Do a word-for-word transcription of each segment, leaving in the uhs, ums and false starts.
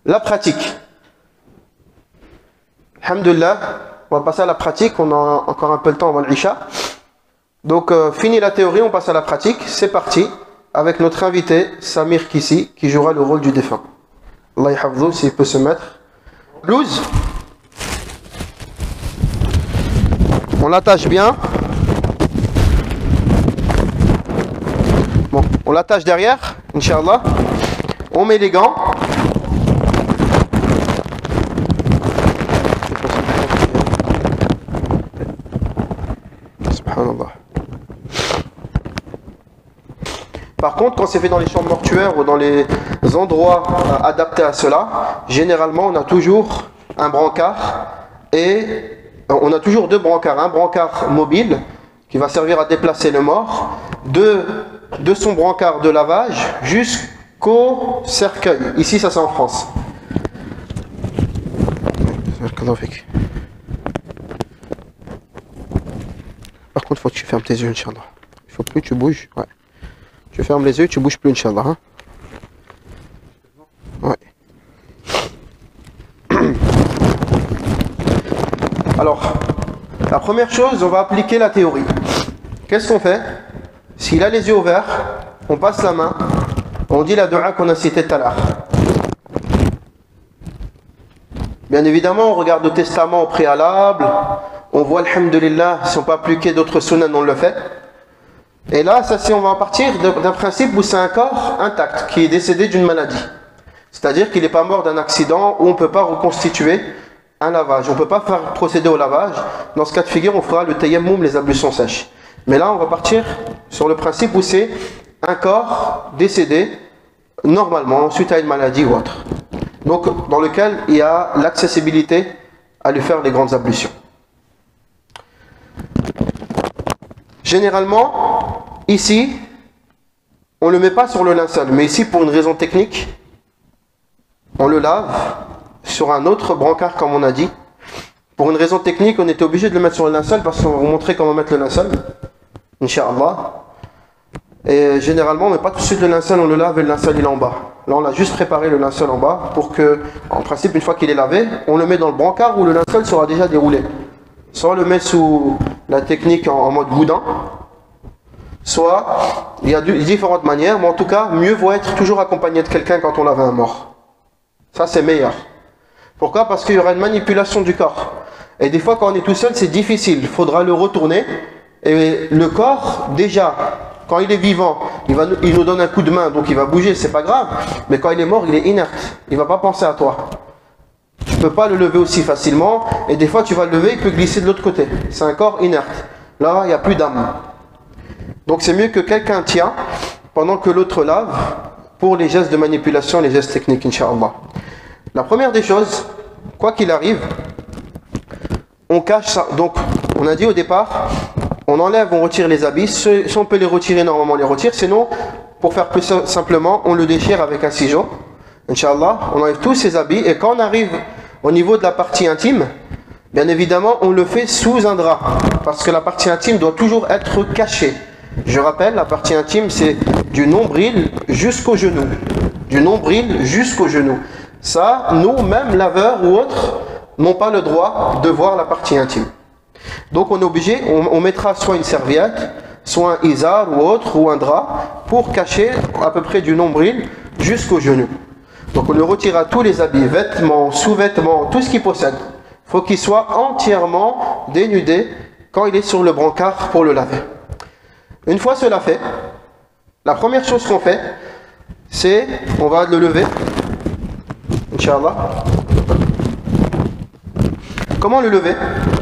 La pratique. Alhamdulillah, on va passer à la pratique, on a encore un peu le temps avant l'Isha. Donc, euh, fini la théorie, on passe à la pratique. C'est parti, avec notre invité, Samir Kissi, qui jouera le rôle du défunt. Allah yahfazou, s'il peut se mettre. Blouse. On l'attache bien. Bon, on l'attache derrière, Inch'Allah. On met les gants. Subhanallah. Par contre, quand c'est fait dans les chambres mortuaires ou dans les endroits euh, adaptés à cela, généralement on a toujours un brancard et euh, on a toujours deux brancards. Un brancard mobile qui va servir à déplacer le mort, de, de son brancard de lavage jusqu'au cercueil. Ici, ça c'est en France. Par contre, il faut que tu fermes tes yeux, Inch'Allah. Il ne faut plus que tu bouges. Ouais. Tu fermes les yeux, tu bouges plus, Inch'Allah. Hein? Ouais. Alors, la première chose, on va appliquer la théorie. Qu'est-ce qu'on fait? S'il a les yeux ouverts, on passe la main, on dit la dua qu'on a citée tout à l'heure. Bien évidemment, on regarde le testament au préalable, on voit, alhamdulillah, si on peut appliquer d'autres sunnahs, on le fait. Et là, ça, c'est, on va partir d'un principe où c'est un corps intact, qui est décédé d'une maladie. C'est-à-dire qu'il n'est pas mort d'un accident, où on ne peut pas reconstituer un lavage. On ne peut pas faire procéder au lavage. Dans ce cas de figure, on fera le tayammum, les ablutions sèches. Mais là, on va partir sur le principe où c'est un corps décédé, normalement, suite à une maladie ou autre. Donc, dans lequel il y a l'accessibilité à lui faire les grandes ablutions. Généralement, ici, on ne le met pas sur le linceul, mais ici, pour une raison technique, on le lave sur un autre brancard, comme on a dit. Pour une raison technique, on était obligé de le mettre sur le linceul, parce qu'on va vous montrer comment mettre le linceul, Inch'Allah. Et généralement, on ne met pas tout de suite le linceul, on le lave et le linceul il est en bas. Là, on a juste préparé le linceul en bas, pour que, en principe, une fois qu'il est lavé, on le met dans le brancard où le linceul sera déjà déroulé. Soit on le met sous la technique en, en mode boudin, soit il y a différentes manières, mais en tout cas, mieux vaut être toujours accompagné de quelqu'un quand on lave un mort. Ça, c'est meilleur. Pourquoi? Parce qu'il y aura une manipulation du corps. Et des fois, quand on est tout seul, c'est difficile. Il faudra le retourner. Et le corps, déjà, quand il est vivant, il, va, il nous donne un coup de main, donc il va bouger, c'est pas grave. Mais quand il est mort, il est inerte. Il ne va pas penser à toi. Tu ne peux pas le lever aussi facilement, et des fois tu vas le lever, il peut glisser de l'autre côté. C'est un corps inerte. Là, il n'y a plus d'âme. Donc c'est mieux que quelqu'un tient pendant que l'autre lave pour les gestes de manipulation, les gestes techniques, Inch'Allah. La première des choses, quoi qu'il arrive, on cache ça. Donc, on a dit au départ, on enlève, on retire les habits. Si on peut les retirer, normalement on les retire. Sinon, pour faire plus simplement, on le déchire avec un ciseau. Inch'Allah, on enlève tous ces habits et quand on arrive au niveau de la partie intime, bien évidemment, on le fait sous un drap parce que la partie intime doit toujours être cachée. Je rappelle, la partie intime, c'est du nombril jusqu'au genou. Du nombril jusqu'au genou. Ça, nous, même laveurs ou autres, n'ont pas le droit de voir la partie intime. Donc on est obligé, on, on mettra soit une serviette, soit un izar ou autre, ou un drap, pour cacher à peu près du nombril jusqu'au genou. Donc on le retire à tous les habits, vêtements, sous-vêtements, tout ce qu'il possède. Il faut qu'il soit entièrement dénudé quand il est sur le brancard pour le laver. Une fois cela fait, la première chose qu'on fait, c'est, on va le lever, Inch'Allah. Comment le lever?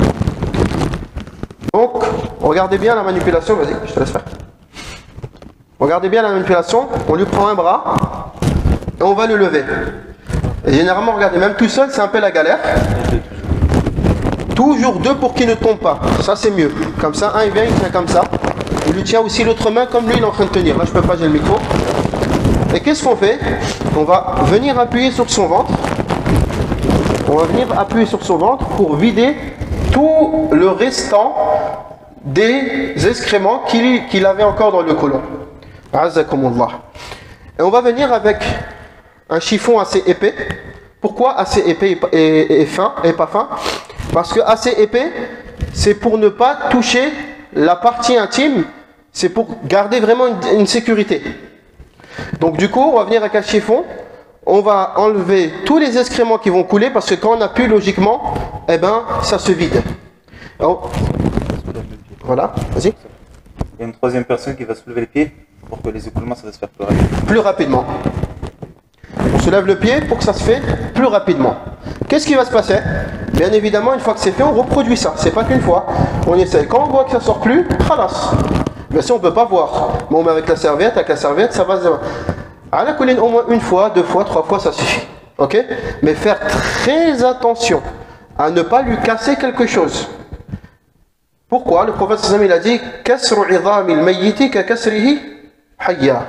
Donc, regardez bien la manipulation, vas-y, je te laisse faire. Regardez bien la manipulation, on lui prend un bras, et on va le lever. Et généralement, regardez, même tout seul, c'est un peu la galère. Toujours deux pour qu'il ne tombe pas. Ça, c'est mieux. Comme ça, un, il vient, il tient comme ça. Il lui tient aussi l'autre main comme lui, il est en train de tenir. Là, je peux pas, j'ai le micro. Et qu'est-ce qu'on fait? On va venir appuyer sur son ventre. On va venir appuyer sur son ventre pour vider tout le restant des excréments qu'il qu'il avait encore dans le côlon. Azzakumullah. Et on va venir avec un chiffon assez épais, Pourquoi assez épais et, et, et fin et pas fin? Parce que assez épais, c'est pour ne pas toucher la partie intime, c'est pour garder vraiment une, une sécurité. Donc du coup, on va venir avec un chiffon, on va enlever tous les excréments qui vont couler, parce que quand on appuie logiquement, eh ben, ça se vide. Alors, voilà, vas-y. Il y a une troisième personne qui va soulever les pieds pour que les écoulements ça va se faire plus rapidement. Plus rapidement. On soulève le pied pour que ça se fait plus rapidement. Qu'est-ce qui va se passer? Bien évidemment, une fois que c'est fait, on reproduit ça. C'est pas qu'une fois. On essaie. Quand on voit que ça sort plus, khalas. Bien sûr, on peut pas voir. Mais on met avec la serviette, avec la serviette, ça va. À la colline, au moins une fois, deux fois, trois fois, ça suffit. Ok? Mais faire très attention à ne pas lui casser quelque chose. Pourquoi? Le prophète sallallahu alayhi wa sallam, il a dit kasru idhamil mayyiti ka kasrihi hayya.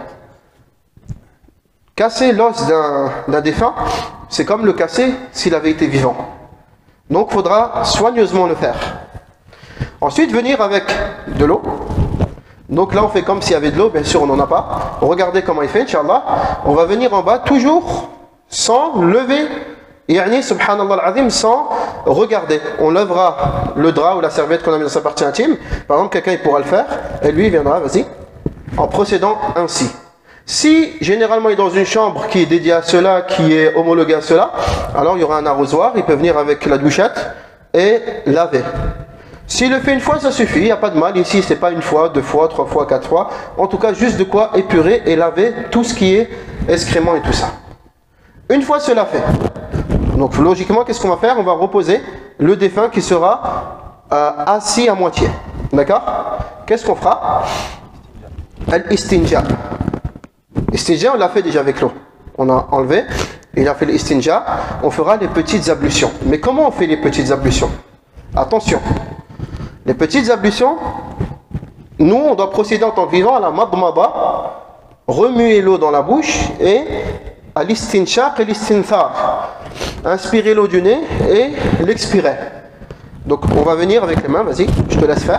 Casser l'os d'un défunt, c'est comme le casser s'il avait été vivant. Donc il faudra soigneusement le faire. Ensuite, venir avec de l'eau. Donc là, on fait comme s'il y avait de l'eau, bien sûr, on n'en a pas. Regardez comment il fait, Inch'Allah. On va venir en bas, toujours sans lever, yani, subhanallah al-azim, sans regarder. On lèvera le drap ou la serviette qu'on a mis dans sa partie intime. Par exemple, quelqu'un il pourra le faire, et lui il viendra, vas-y, en procédant ainsi. Si généralement il est dans une chambre qui est dédiée à cela, qui est homologuée à cela, alors il y aura un arrosoir, il peut venir avec la douchette et laver. S'il le fait une fois, ça suffit, il n'y a pas de mal. Ici, c'est pas une fois, deux fois, trois fois, quatre fois. En tout cas, juste de quoi épurer et laver tout ce qui est excrément et tout ça. Une fois cela fait, donc logiquement, qu'est-ce qu'on va faire? On va reposer le défunt qui sera euh, assis à moitié. D'accord? Qu'est-ce qu'on fera? Al-istinja. Istinja, on l'a fait déjà avec l'eau. On a enlevé, il a fait l'istinja. On fera les petites ablutions. Mais comment on fait les petites ablutions? Attention. Les petites ablutions, nous, on doit procéder en tant que vivant à la madmada, remuer l'eau dans la bouche et à l'istinshaq et l'istinthar. Inspirer l'eau du nez et l'expirer. Donc, on va venir avec les mains, vas-y, je te laisse faire.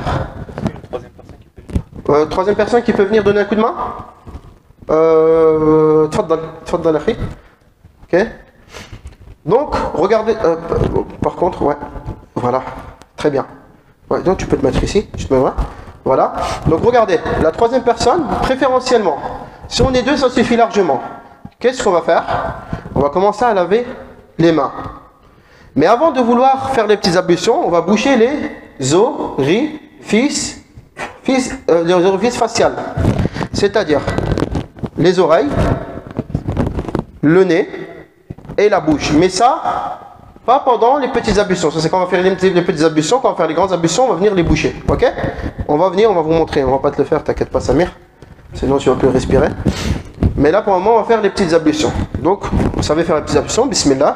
Euh, troisième personne qui peut venir donner un coup de main? Euh, tfaddal, tfaddal akhi. Ok. Donc, regardez. Euh, par contre, ouais. Voilà. Très bien. Ouais, donc, tu peux te mettre ici. Je te mets là. Voilà. Donc, regardez. La troisième personne, préférentiellement. Si on est deux, ça suffit largement. Qu'est-ce qu'on va faire? On va commencer à laver les mains. Mais avant de vouloir faire les petites ablutions, on va boucher les orifices, euh, les orifices faciales. C'est-à-dire les oreilles, le nez et la bouche. Mais ça, pas pendant les petites ablutions. Ça, c'est quand on va faire les petites ablutions. Quand on va faire les grandes ablutions, on va venir les boucher. Ok? On va venir, on va vous montrer. On va pas te le faire, t'inquiète pas, Samir. Sinon, tu vas plus respirer. Mais là, pour le moment, on va faire les petites ablutions. Donc, vous savez faire les petites ablutions. Bismillah.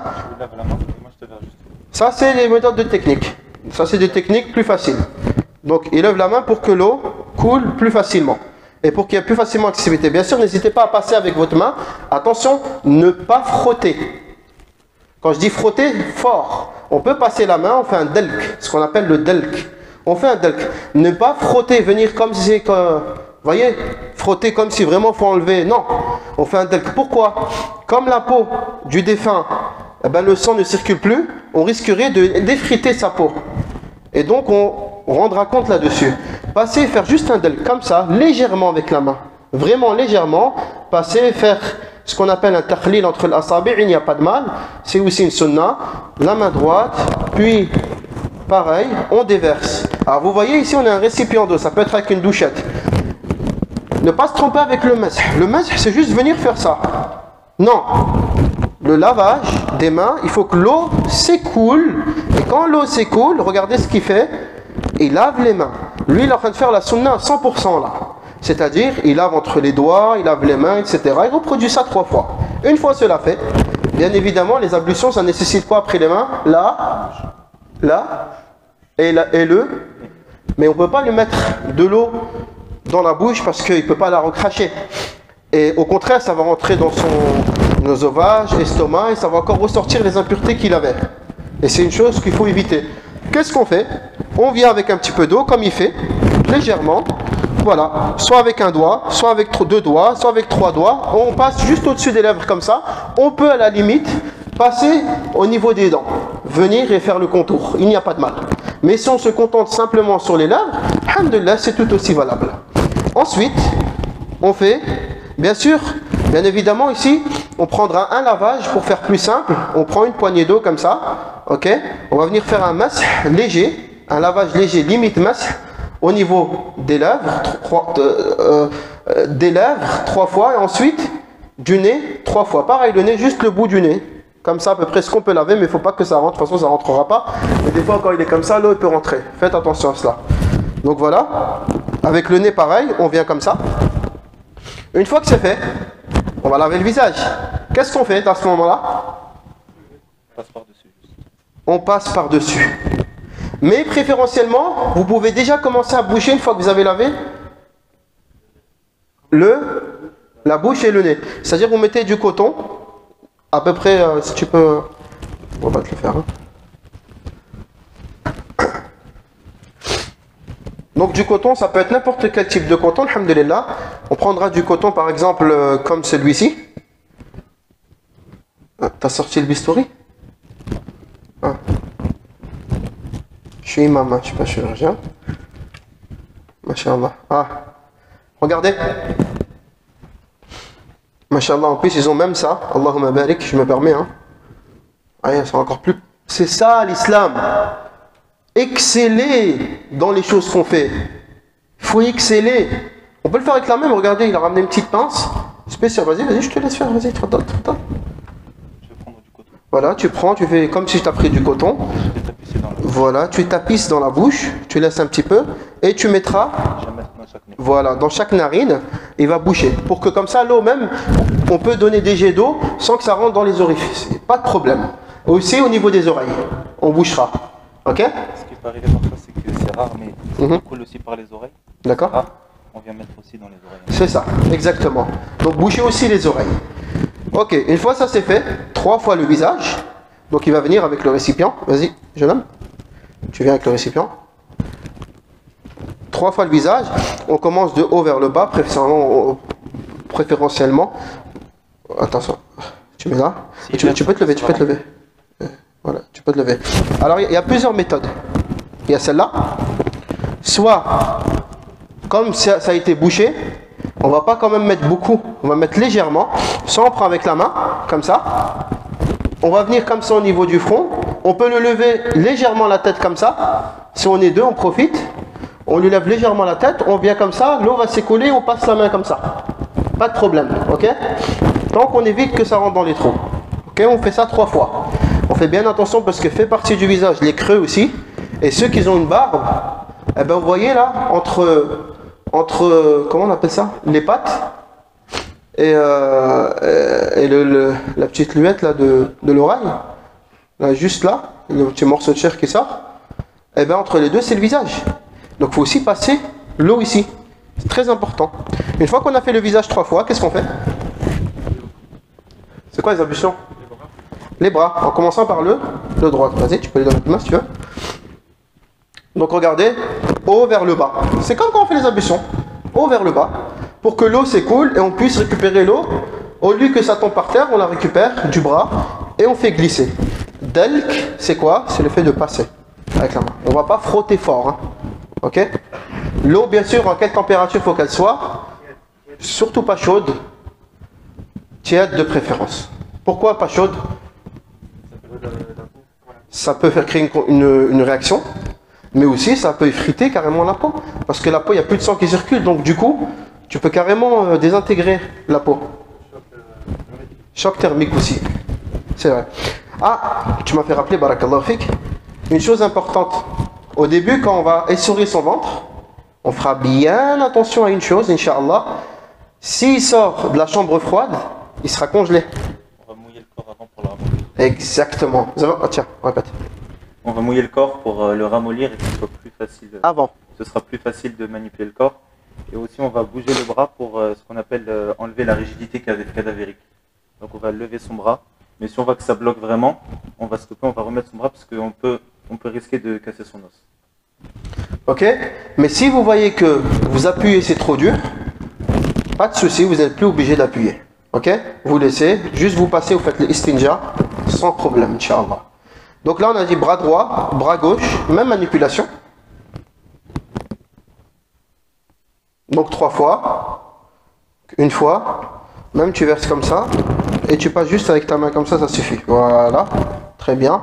Ça, c'est les méthodes de technique. Ça, c'est des techniques plus faciles. Donc, il lève la main pour que l'eau coule plus facilement. Et pour qu'il y ait plus facilement accessibilité. Bien sûr, n'hésitez pas à passer avec votre main. Attention, ne pas frotter. Quand je dis frotter, fort. On peut passer la main, on fait un delk. Ce qu'on appelle le delk. On fait un delk. Ne pas frotter, venir comme si c'est... Vous voyez, frotter comme si vraiment il faut enlever. Non, on fait un delk. Pourquoi? Comme la peau du défunt, eh ben, le sang ne circule plus, on risquerait de d'effriter sa peau. Et donc on, on rendra compte là-dessus. Passer, faire juste un delk comme ça, légèrement avec la main. Vraiment légèrement, passer, faire ce qu'on appelle un takhlil entre l'asabi', il n'y a pas de mal. C'est aussi une sunna. La main droite, puis pareil, on déverse. Alors vous voyez ici on a un récipient d'eau, ça peut être avec une douchette. Ne pas se tromper avec le masih. Le masih, c'est juste venir faire ça. Non. Le lavage des mains, il faut que l'eau s'écoule. Et quand l'eau s'écoule, regardez ce qu'il fait. Il lave les mains. Lui, il est en train de faire la sunna à cent pour cent là. C'est-à-dire, il lave entre les doigts, il lave les mains, et cetera. Il reproduit ça trois fois. Une fois cela fait, bien évidemment, les ablutions, ça nécessite quoi après les mains? Là, là, et, là, et le. Mais on ne peut pas lui mettre de l'eau dans la bouche parce qu'il ne peut pas la recracher. Et au contraire, ça va rentrer dans son œsophage, estomac, et ça va encore ressortir les impuretés qu'il avait. Et c'est une chose qu'il faut éviter. Qu'est-ce qu'on fait? On vient avec un petit peu d'eau, comme il fait, légèrement. Voilà, soit avec un doigt, soit avec deux doigts, soit avec trois doigts. On passe juste au-dessus des lèvres comme ça. On peut à la limite passer au niveau des dents, venir et faire le contour, il n'y a pas de mal. Mais si on se contente simplement sur les lèvres, alhamdoulilah, c'est tout aussi valable. Ensuite, on fait, bien sûr, bien évidemment ici, on prendra un lavage pour faire plus simple. On prend une poignée d'eau comme ça, ok. On va venir faire un masque léger, un lavage léger, limite masque, au niveau des lèvres, trois, euh, euh, des lèvres trois fois, et ensuite du nez trois fois. Pareil, le nez, juste le bout du nez. Comme ça, à peu près ce qu'on peut laver, mais il ne faut pas que ça rentre. De toute façon, ça ne rentrera pas. Et des fois, quand il est comme ça, l'eau peut rentrer. Faites attention à cela. Donc voilà. Avec le nez, pareil, on vient comme ça. Une fois que c'est fait, on va laver le visage. Qu'est-ce qu'on fait à ce moment-là? On passe par-dessus. On passe par-dessus. Mais préférentiellement, vous pouvez déjà commencer à boucher une fois que vous avez lavé le, la bouche et le nez. C'est-à-dire vous mettez du coton. À peu près, euh, si tu peux... On va te le faire. Hein. Donc du coton, ça peut être n'importe quel type de coton, alhamdulillah. On prendra du coton, par exemple, euh, comme celui-ci. Ah, t'as sorti le bistouri? Ah. Je suis imam, hein, je suis pas chirurgien. Masha'Allah. Ah. Regardez. Masha'Allah, en plus ils ont même ça. Allahumma barik, je me permets. Hein. Ah, c'est encore plus. C'est ça l'islam. Exceller dans les choses qu'on fait. Il faut exceller. On peut le faire avec la même. Regardez, il a ramené une petite pince spéciale. Vas-y, vas-y, je te laisse faire. Vas-y, tfadal, tfadal. Je vais prendre du coton. Voilà, tu prends, tu fais comme si tu as pris du coton. Je vais tapisser dans la bouche. Voilà, tu tapisses dans la bouche. Tu laisses un petit peu. Et tu mettras. Je vais mettre dans chaque nez. Voilà, dans chaque narine, il va boucher. Pour que comme ça, l'eau même, on peut donner des jets d'eau sans que ça rentre dans les orifices. Pas de problème. Aussi au niveau des oreilles, on bouchera. Ok? Ce qui peut arriver parfois, c'est que c'est rare, mais ça Mhm. coule aussi par les oreilles. D'accord? Ah, on vient mettre aussi dans les oreilles. C'est ça, exactement. Donc boucher aussi les oreilles. Ok, une fois ça c'est fait, trois fois le visage. Donc il va venir avec le récipient. Vas-y, jeune homme. Tu viens avec le récipient. Trois fois le visage. On commence de haut vers le bas, préférentiellement. préférentiellement. Attention, tu mets là. Si tu, tu peux te lever, tu peux te lever. Voilà, tu peux te lever. Alors il y a plusieurs méthodes. Il y a celle-là. Soit, comme ça, ça a été bouché, on va pas quand même mettre beaucoup. On va mettre légèrement. Soit on prend avec la main, comme ça. On va venir comme ça au niveau du front. On peut le lever légèrement la tête comme ça. Si on est deux, on profite. On lui lève légèrement la tête. On vient comme ça. L'eau va s'écouler. On passe la main comme ça. Pas de problème. Ok? Tant qu'on évite que ça rentre dans les trous. Ok? On fait ça trois fois. On fait bien attention parce que fait partie du visage les creux aussi. Et ceux qui ont une barbe, eh ben vous voyez là, entre, entre comment on appelle ça? Les pattes et, euh, et le, le, la petite luette là de, de l'oreille, là, juste là, le petit morceau de chair qui sort, eh ben entre les deux c'est le visage. Donc il faut aussi passer l'eau ici. C'est très important. Une fois qu'on a fait le visage trois fois, qu'est-ce qu'on fait? C'est quoi les ablutions? Les bras, en commençant par le, le droit. Vas-y, tu peux les donner une main si tu veux. Donc regardez, haut vers le bas. C'est comme quand on fait les ablutions. Haut vers le bas. Pour que l'eau s'écoule et on puisse récupérer l'eau. Au lieu que ça tombe par terre, on la récupère du bras et on fait glisser. Delk, c'est quoi? C'est le fait de passer avec la main. On ne va pas frotter fort. Hein. Ok? L'eau, bien sûr, en quelle température il faut qu'elle soit? Surtout pas chaude. Tiède de préférence. Pourquoi pas chaude? Ça peut faire créer une, une, une réaction, mais aussi ça peut effriter carrément la peau. Parce que la peau, il n'y a plus de sang qui circule, donc du coup, tu peux carrément euh, désintégrer la peau. Choc thermique aussi. C'est vrai. Ah, tu m'as fait rappeler, barakallahu fik, une chose importante. Au début, quand on va essorer son ventre, on fera bien attention à une chose, Inch'Allah. S'il sort de la chambre froide, il sera congelé. On va mouiller le corps avant pour le ramollir. Exactement. Vous avez... oh, tiens, répète. On va mouiller le corps pour euh, le ramollir et que ce soit plus facile. Avant. Ce sera plus facile de manipuler le corps. Et aussi, on va bouger le bras pour euh, ce qu'on appelle euh, enlever la rigidité cadavérique. Donc, on va lever son bras. Mais si on voit que ça bloque vraiment, on va stopper, on va remettre son bras parce qu'on peut, on peut risquer de casser son os. Ok? Mais si vous voyez que vous appuyez, c'est trop dur, pas de souci, vous n'êtes plus obligé d'appuyer. Ok? Vous laissez, juste vous passez, vous faites l'istinja. sans problème, Inch'Allah. Donc là, on a dit bras droit, bras gauche, même manipulation. Donc trois fois, une fois, même tu verses comme ça, et tu passes juste avec ta main comme ça, ça suffit. Voilà, très bien.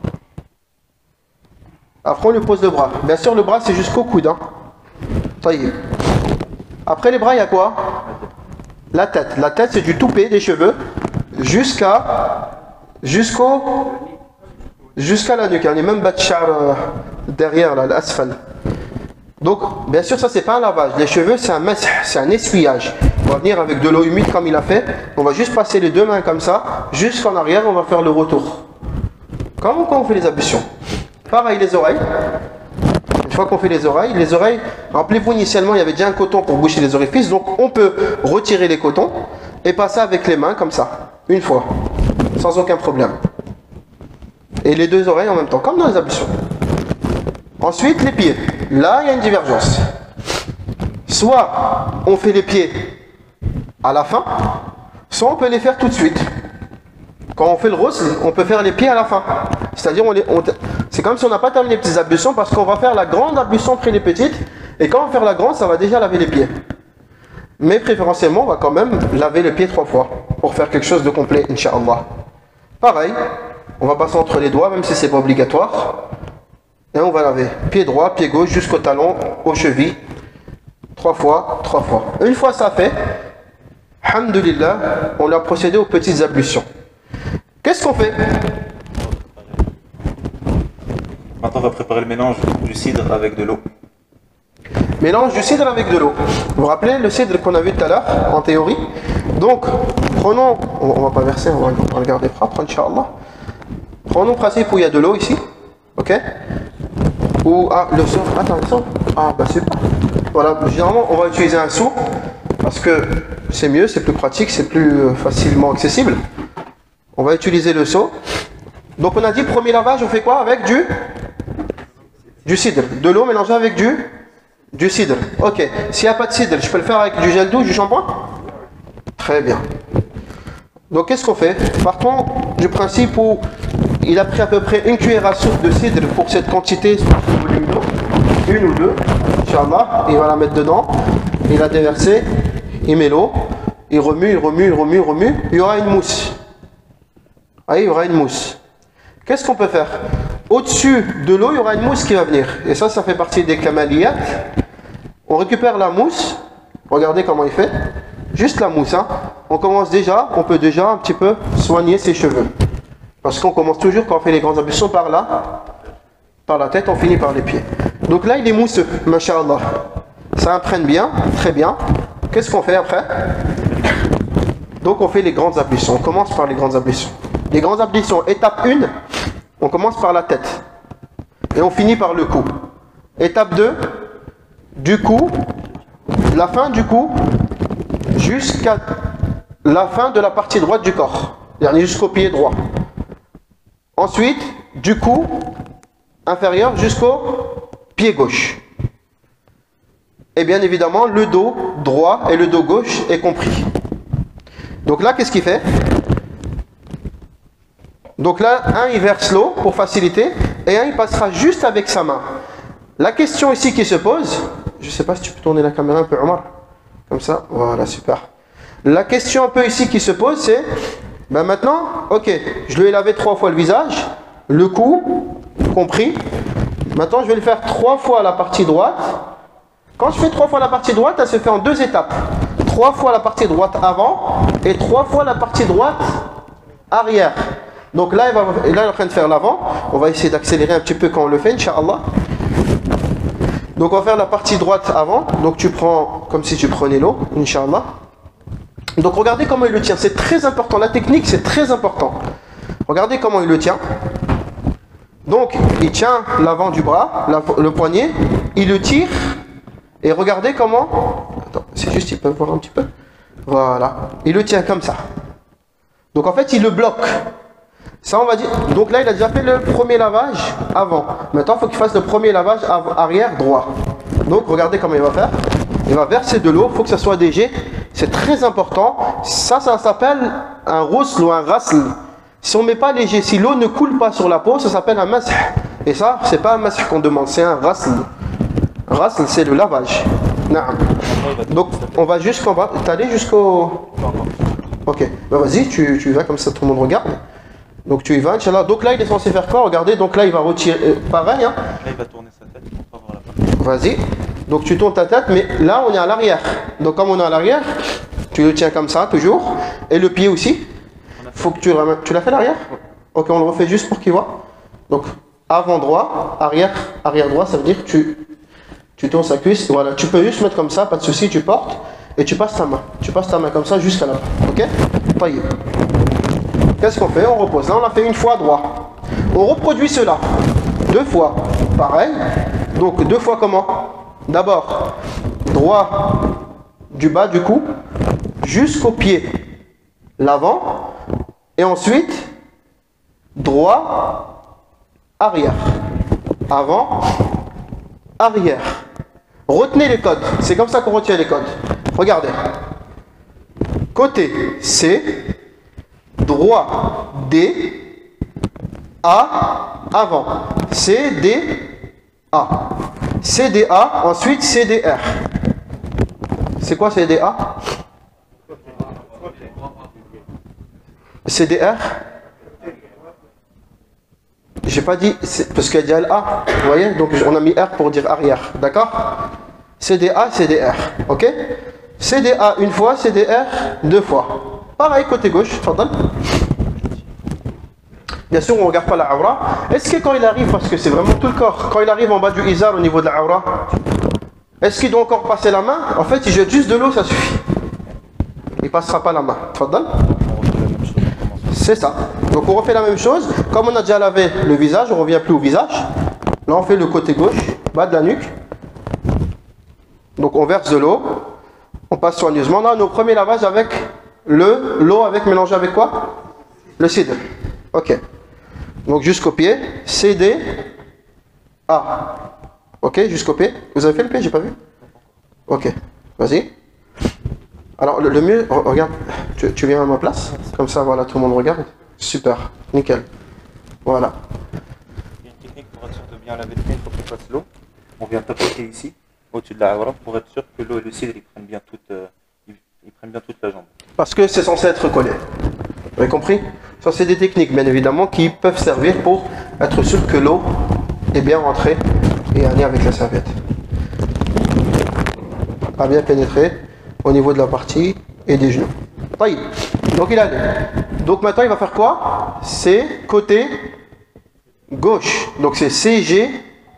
Après on lui pose le bras. Bien sûr le bras c'est jusqu'au coude. Hein. Ça y est. Après les bras il y a quoi? La tête. La tête c'est du toupet des cheveux jusqu'à jusqu'au jusqu'à la nuque. On est même batchar euh, derrière là, l'asfal. Donc, bien sûr, ça c'est pas un lavage. Les cheveux, c'est un masih, c'est un essuyage. On va venir avec de l'eau humide comme il a fait. On va juste passer les deux mains comme ça, jusqu'en arrière, on va faire le retour. Comme quand on fait les ablutions. Pareil, les oreilles. Une fois qu'on fait les oreilles, les oreilles, rappelez-vous, initialement, il y avait déjà un coton pour boucher les orifices. Donc, on peut retirer les cotons et passer avec les mains comme ça, une fois, sans aucun problème. Et les deux oreilles en même temps, comme dans les ablutions. Ensuite, les pieds. Là, il y a une divergence. Soit on fait les pieds à la fin, soit on peut les faire tout de suite. Quand on fait le rose, on peut faire les pieds à la fin. C'est-à-dire, on on, c'est comme si on n'a pas terminé les petites ablutions parce qu'on va faire la grande ablution après les petites. Et quand on va faire la grande, ça va déjà laver les pieds. Mais préférentiellement, on va quand même laver les pieds trois fois pour faire quelque chose de complet, Inch'Allah. Pareil, on va passer entre les doigts, même si c'est pas obligatoire. Et on va laver pied droit, pied gauche, jusqu'au talon, aux chevilles. Trois fois, trois fois. Une fois ça fait, alhamdoulilah, on a procédé aux petites ablutions. Qu'est-ce qu'on fait? Maintenant, on va préparer le mélange du cidre avec de l'eau. Mélange du cidre avec de l'eau. Vous vous rappelez le cidre qu'on a vu tout à l'heure, en théorie? Donc, prenons, on va pas verser, on va, on va le garder propre, Inch'Allah. Prenons le principe où il y a de l'eau ici. Ok? Ou, ah, le seau. Attends, le seau. Ah, bah c'est pas. Voilà, généralement, on va utiliser un seau parce que c'est mieux, c'est plus pratique, c'est plus facilement accessible. On va utiliser le seau. Donc, on a dit, premier lavage, on fait quoi avec du du cidre. De l'eau mélangée avec du du cidre. Ok. S'il n'y a pas de cidre, je peux le faire avec du gel douche, du shampoing? Très bien. Donc, qu'est-ce qu'on fait? Partons du principe où il a pris à peu près une cuillère à soupe de cidre pour cette quantité sur ce volume d'eau. Une ou deux, Inch'Allah. Il va la mettre dedans. Il a déversé. Il met l'eau. Il remue, il remue, il remue, il remue. Il y aura une mousse. Ah, il y aura une mousse. Qu'est-ce qu'on peut faire? Au-dessus de l'eau, il y aura une mousse qui va venir. Et ça, ça fait partie des kamaliyat. On récupère la mousse. Regardez comment il fait. Juste la mousse. Hein. On commence déjà, on peut déjà un petit peu soigner ses cheveux. Parce qu'on commence toujours quand on fait les grandes ablutions par là, par la tête, on finit par les pieds. Donc là, il est mousseux, masha'Allah. Ça imprègne bien, très bien. Qu'est-ce qu'on fait après? Donc on fait les grandes ablutions. On commence par les grandes ablutions. Les grandes ablutions, étape un, on commence par la tête. Et on finit par le cou. Étape deux, du cou, la fin du cou, jusqu'à la fin de la partie droite du corps. C'est-à-dire jusqu'au pied droit. Ensuite, du cou inférieur jusqu'au pied gauche. Et bien évidemment, le dos droit et le dos gauche est compris. Donc là, qu'est-ce qu'il fait? Donc là, un, il verse l'eau pour faciliter, et un, il passera juste avec sa main. La question ici qui se pose, je ne sais pas si tu peux tourner la caméra un peu, Omar, comme ça, voilà, super. La question un peu ici qui se pose, c'est, ben maintenant, ok, je lui ai lavé trois fois le visage, le cou, compris. Maintenant, je vais le faire trois fois la partie droite. Quand je fais trois fois la partie droite, elle se fait en deux étapes. Trois fois la partie droite avant et trois fois la partie droite arrière. Donc là, il, va, là, il est en train de faire l'avant. On va essayer d'accélérer un petit peu quand on le fait, Inch'Allah. Donc on va faire la partie droite avant. Donc tu prends comme si tu prenais l'eau, Inch'Allah. Donc regardez comment il le tient. C'est très important. La technique, c'est très important. Regardez comment il le tient. Donc il tient l'avant du bras, la, le poignet. Il le tire. Et regardez comment... Attends, c'est juste, il peut voir un petit peu. Voilà. Il le tient comme ça. Donc en fait, il le bloque. Ça, on va dire. Donc là, il a déjà fait le premier lavage avant. Maintenant, il faut qu'il fasse le premier lavage arrière droit. Donc, regardez comment il va faire. Il va verser de l'eau. Il faut que ça soit léger. C'est très important. Ça, ça s'appelle un rousl ou un rasl. Si on ne met pas léger, si l'eau ne coule pas sur la peau, ça s'appelle un masih. Et ça, c'est pas un masih qu'on demande, c'est un ghasl. Ghasl, c'est le lavage. Naam. Donc, on va jusqu'en bas. T'es allé jusqu'au... Ok, bah vas-y, tu, tu vas comme ça, tout le monde regarde. Donc tu y vas, Inch'Allah. Donc là, il est censé faire quoi? Regardez, donc là, il va retirer... Euh, pareil, hein. Là, il va tourner sa tête pour pas voir la partie. Vas-y. Donc tu tournes ta tête, mais là, on est à l'arrière. Donc comme on est à l'arrière, tu le tiens comme ça, toujours. Et le pied aussi. Faut que tu le ramènes. Tu l'as fait l'arrière? Ok, on le refait juste pour qu'il voit. Donc, avant droit, arrière, arrière droit, ça veut dire que tu, tu tournes sa cuisse. Voilà, tu peux juste mettre comme ça, pas de souci, tu portes. Et tu passes ta main. Tu passes ta main comme ça jusqu'à là. Ok? Taillé. Qu'est-ce qu'on fait? On repose. Là, on l'a fait une fois droit. On reproduit cela. Deux fois. Pareil. Donc, deux fois comment? D'abord, droit du bas du cou jusqu'au pied. L'avant. Et ensuite, droit, arrière. Avant, arrière. Retenez les codes. C'est comme ça qu'on retient les codes. Regardez. Côté C, droit D, A, avant. C, D, A. C, D, A, ensuite C, D, R. C'est quoi C, D, A? C D R? J'ai pas dit, parce qu'il y a L A, vous voyez? Donc on a mis R pour dire arrière, d'accord? C D A, C D R, ok? C D A une fois, C D R deux fois. Pareil, côté gauche, tfadal. Bien sûr, on ne regarde pas la aura. Est-ce que quand il arrive, parce que c'est vraiment tout le corps, quand il arrive en bas du izar au niveau de la aura, est-ce qu'il doit encore passer la main? En fait, il jette juste de l'eau, ça suffit. Il ne passera pas la main, tfadal. C'est ça. Donc on refait la même chose. Comme on a déjà lavé le visage, on ne revient plus au visage. Là on fait le côté gauche, bas de la nuque. Donc on verse de l'eau. On passe soigneusement. Là, nos premiers lavages avec le l'eau avec mélangé avec quoi? Le cidre. Ok. Donc jusqu'au pied. C, D, A. Ok, jusqu'au pied. Vous avez fait le pied? J'ai pas vu. Ok. Vas-y. Alors le, le mieux, regarde, tu, tu viens à ma place, comme ça voilà, tout le monde regarde. Super, nickel. Voilà. Il y a une technique pour être sûr de bien laver le pied, il faut qu'on passe l'eau. On vient tapoter ici, au-dessus de la aura, pour être sûr que l'eau et le cidre ils prennent bien toute, euh, ils, ils prennent bien toute la jambe. Parce que c'est censé être collé. Vous avez compris? Ça c'est des techniques bien évidemment qui peuvent servir pour être sûr que l'eau est bien rentrée et alliée avec la serviette. Pas bien pénétré au niveau de la partie et des genoux. Donc il a Donc maintenant il va faire quoi? C'est côté gauche. Donc c'est C G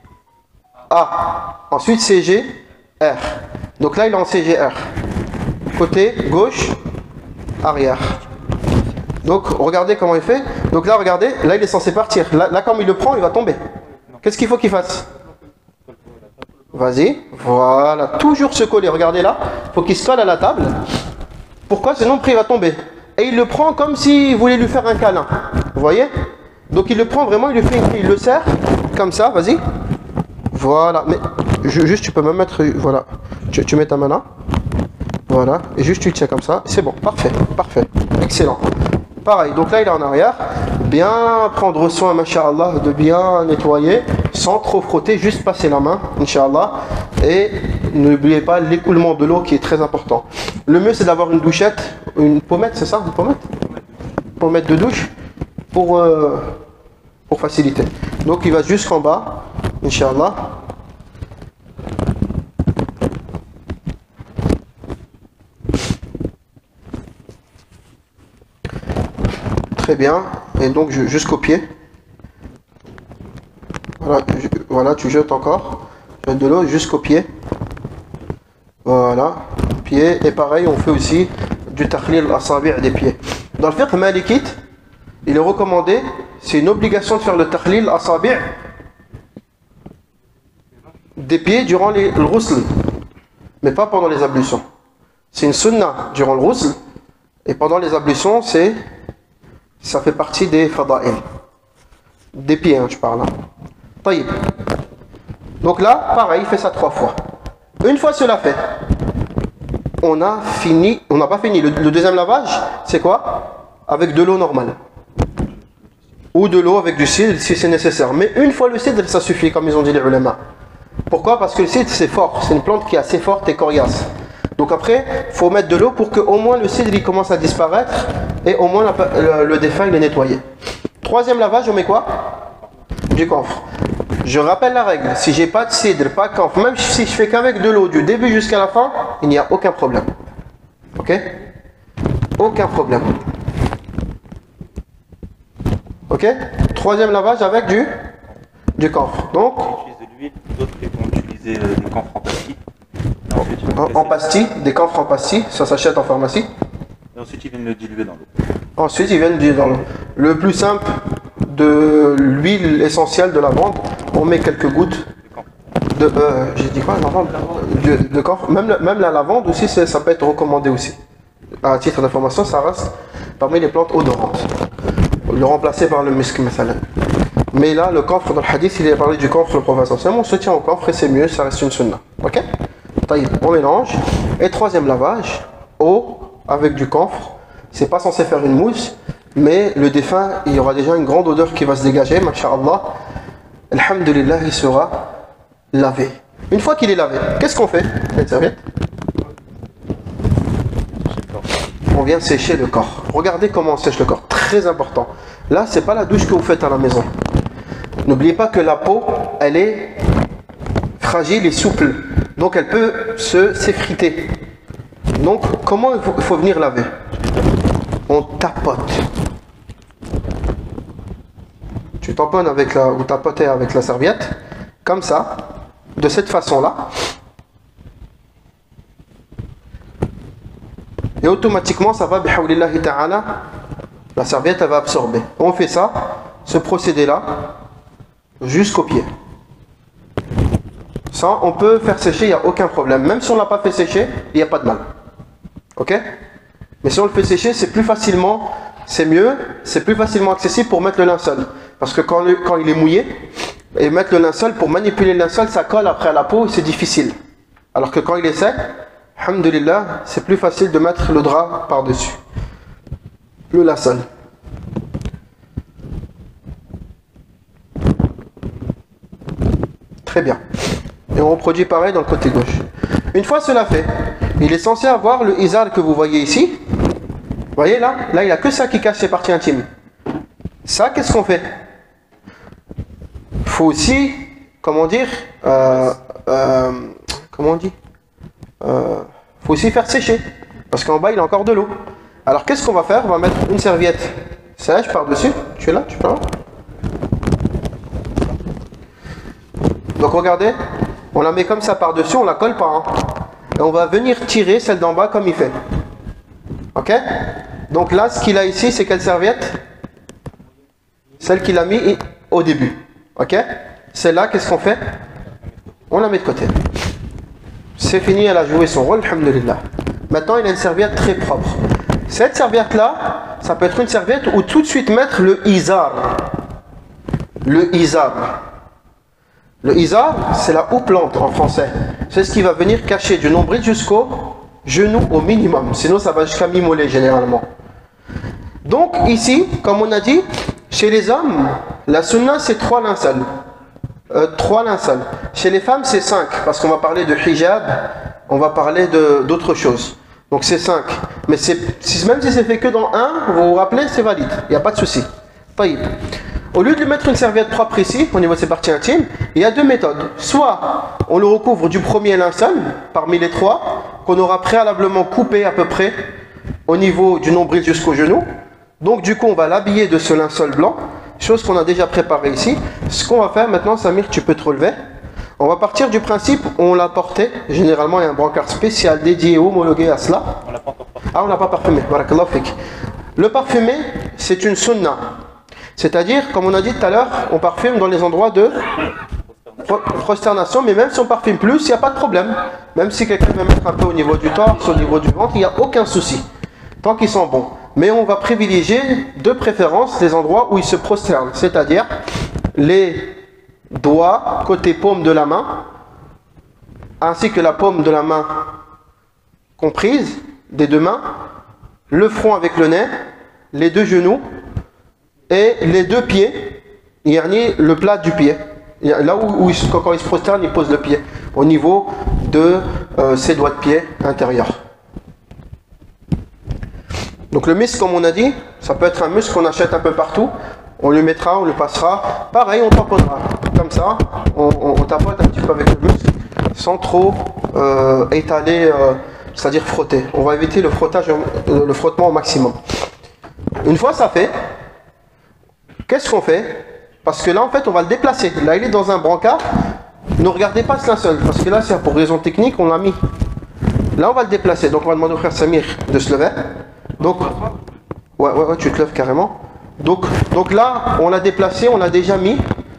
A. Ensuite C G R. Donc là il est en C G R. Côté gauche, arrière. Donc regardez comment il fait. Donc là regardez, là il est censé partir. Là, là comme il le prend, il va tomber. Qu'est-ce qu'il faut qu'il fasse? Vas-y, voilà, toujours se coller, regardez là, il faut qu'il se colle à la table. Pourquoi? Sinon après il va tomber. Et il le prend comme s'il voulait lui faire un câlin. Vous voyez? Donc il le prend vraiment, il, lui fait, il le serre, comme ça, vas-y. Voilà, mais juste tu peux me mettre, voilà, tu, tu mets ta main là. Voilà, et juste tu le tiens comme ça, c'est bon, parfait, parfait, excellent. Pareil, donc là il est en arrière, bien prendre soin, masha'Allah, de bien nettoyer, sans trop frotter, juste passer la main, incha'Allah, et n'oubliez pas l'écoulement de l'eau qui est très important. Le mieux c'est d'avoir une douchette, une pommette, c'est ça, une pommette Pommette de douche, pour, euh, pour faciliter. Donc il va jusqu'en bas, incha'Allah. Très bien, et donc jusqu'au pied. Voilà, voilà, tu jettes encore, jette de l'eau jusqu'au pied. Voilà, pied, et pareil, on fait aussi du takhlil al-asabi' des pieds. Dans le fiqh malikite, il est recommandé, c'est une obligation de faire le takhlil al-asabi' des pieds durant les, le ghusl, mais pas pendant les ablutions. C'est une sunna durant le ghusl, et pendant les ablutions, c'est ça fait partie des fada'il. Des pieds, hein, je parle. Taïb. Donc là, pareil, il fait ça trois fois. Une fois cela fait, on a fini, on n'a pas fini. Le, le deuxième lavage, c'est quoi? Avec de l'eau normale. ou de l'eau avec du cidre si c'est nécessaire. Mais une fois le cidre, ça suffit, comme ils ont dit les ulama. Pourquoi? Parce que le cidre c'est fort, c'est une plante qui est assez forte et coriace. Donc après, il faut mettre de l'eau pour que au moins le cidre il commence à disparaître et au moins la, le, le défunt il est nettoyé. Troisième lavage, on met quoi? Du camphre. Je rappelle la règle, si j'ai pas de cidre, pas de camphre, même si je fais qu'avec de l'eau du début jusqu'à la fin, il n'y a aucun problème. Ok? Aucun problème. Ok? Troisième lavage avec du, du camphre. Donc, On utilise de l'huile, d'autres qui vont utiliser euh, des camphres en pastille. Et ensuite, ils vont en, en presser. pastille, des camphres en pastille, ça s'achète en pharmacie. Et ensuite, ils viennent le diluer dans l'eau. Ensuite, ils viennent dire dans l'eau. Le plus simple, de l'huile essentielle de lavande, on met quelques gouttes de. Euh, J'ai dit quoi? Lavande de, de camphre. Même, le- même la lavande aussi, c'est- ça peut être recommandé aussi. À titre d'information, ça reste parmi les plantes odorantes. Le remplacer par le musc, مثلا. Mais là, le camphre dans le hadith, il est parlé du camphre, le prophète sallallahu on se tient au camphre et c'est mieux, ça reste une sunna. Ok? Taïb, on mélange. Et troisième lavage, eau avec du camphre. C'est pas censé faire une mousse, mais le défunt, il y aura déjà une grande odeur qui va se dégager, masha'Allah. Alhamdulillah, il sera lavé. Une fois qu'il est lavé, qu'est-ce qu'on fait? Une serviette. On vient sécher le corps. Regardez comment on sèche le corps. Très important. Là, c'est pas la douche que vous faites à la maison. N'oubliez pas que la peau, elle est fragile et souple. Donc, elle peut se s'effriter. Donc, comment il faut, il faut venir laver? On tapote. Tu tamponnes avec la, ou tapoter avec la serviette, comme ça, de cette façon-là. Et automatiquement, ça va, bihawlillahi ta'ala, la serviette, elle va absorber. On fait ça, ce procédé-là, jusqu'au pied. Ça, on peut faire sécher, il n'y a aucun problème. Même si on ne l'a pas fait sécher, il n'y a pas de mal. Ok? Mais si on le fait sécher, c'est plus facilement, c'est mieux, c'est plus facilement accessible pour mettre le linceul. Parce que quand, le, quand il est mouillé, et mettre le linceul, pour manipuler le linceul, ça colle après à la peau et c'est difficile. Alors que quand il est sec, alhamdulillah, c'est plus facile de mettre le drap par-dessus. Le linceul. Très bien. Et on reproduit pareil dans le côté gauche. Une fois cela fait, il est censé avoir le izar que vous voyez ici. Vous voyez là? Là, il n'y a que ça qui cache ses parties intimes. Ça, qu'est-ce qu'on fait? Il faut aussi, comment dire, euh, euh, comment on dit euh, faut aussi faire sécher. Parce qu'en bas, il y a encore de l'eau. Alors, qu'est-ce qu'on va faire? On va mettre une serviette sèche par-dessus. Tu es là? Tu peux là? Donc, regardez. On la met comme ça par-dessus, on la colle pas. Hein. Et on va venir tirer celle d'en bas comme il fait. Ok? Donc là, ce qu'il a ici, c'est quelle serviette? Celle qu'il a mis au début. Ok? Celle-là, qu'est-ce qu'on fait? On la met de côté. C'est fini, elle a joué son rôle, alhamdulillah. Maintenant, il a une serviette très propre. Cette serviette-là, ça peut être une serviette où tout de suite mettre le izar. Le izar. Le izar, c'est la houppelante en français. C'est ce qui va venir cacher du nombril jusqu'au genou au minimum. Sinon, ça va jusqu'à mi-mollet généralement. Donc, ici, comme on a dit, chez les hommes, la sunna, c'est trois linceuls. Euh, trois linceuls. Chez les femmes, c'est cinq. Parce qu'on va parler de hijab, on va parler d'autres choses. Donc, c'est cinq. Mais c'est, si, même si c'est fait que dans un, vous vous rappelez, c'est valide. Il n'y a pas de souci. Taïb. Au lieu de lui mettre une serviette propre ici, au niveau de ses parties intimes, il y a deux méthodes. Soit on le recouvre du premier linceul, parmi les trois, qu'on aura préalablement coupé à peu près au niveau du nombril jusqu'au genou. Donc du coup, on va l'habiller de ce linceul blanc, chose qu'on a déjà préparée ici. Ce qu'on va faire maintenant, Samir, tu peux te relever. On va partir du principe où on l'a porté. Généralement, il y a un brancard spécial dédié, homologué à cela. On l'a pas encore parfumé. Ah, on l'a pas parfumé. Barakallahu fik. Le parfumé, c'est une sunna. C'est-à-dire, comme on a dit tout à l'heure, on parfume dans les endroits de prosternation, mais même si on parfume plus, il n'y a pas de problème. Même si quelqu'un veut mettre un peu au niveau du torse, au niveau du ventre, il n'y a aucun souci. Tant qu'ils sont bons. Mais on va privilégier de préférence les endroits où ils se prosternent. C'est-à-dire les doigts côté paume de la main, ainsi que la paume de la main comprise, des deux mains, le front avec le nez, les deux genoux, et les deux pieds, yani le plat du pied. Là où, où il, quand il se prosterne, il pose le pied, au niveau de euh, ses doigts de pied intérieurs. Donc le misk, comme on a dit, ça peut être un muscle qu'on achète un peu partout. On le mettra, on le passera. Pareil, on tamponnera. Comme ça, on, on, on tapote un petit peu avec le muscle, sans trop euh, étaler, euh, c'est-à-dire frotter. On va éviter le frottage, le frottement au maximum. Une fois ça fait, qu'est-ce qu'on fait? Parce que là, en fait, on va le déplacer. Là, il est dans un brancard. Ne regardez pas ce linceul, parce que là, c'est pour raison technique, on l'a mis. Là, on va le déplacer. Donc, on va demander au frère Samir de se lever. Donc, ouais, ouais, ouais, tu te lèves carrément. Donc, donc là, on l'a déplacé, on l'a déjà mis.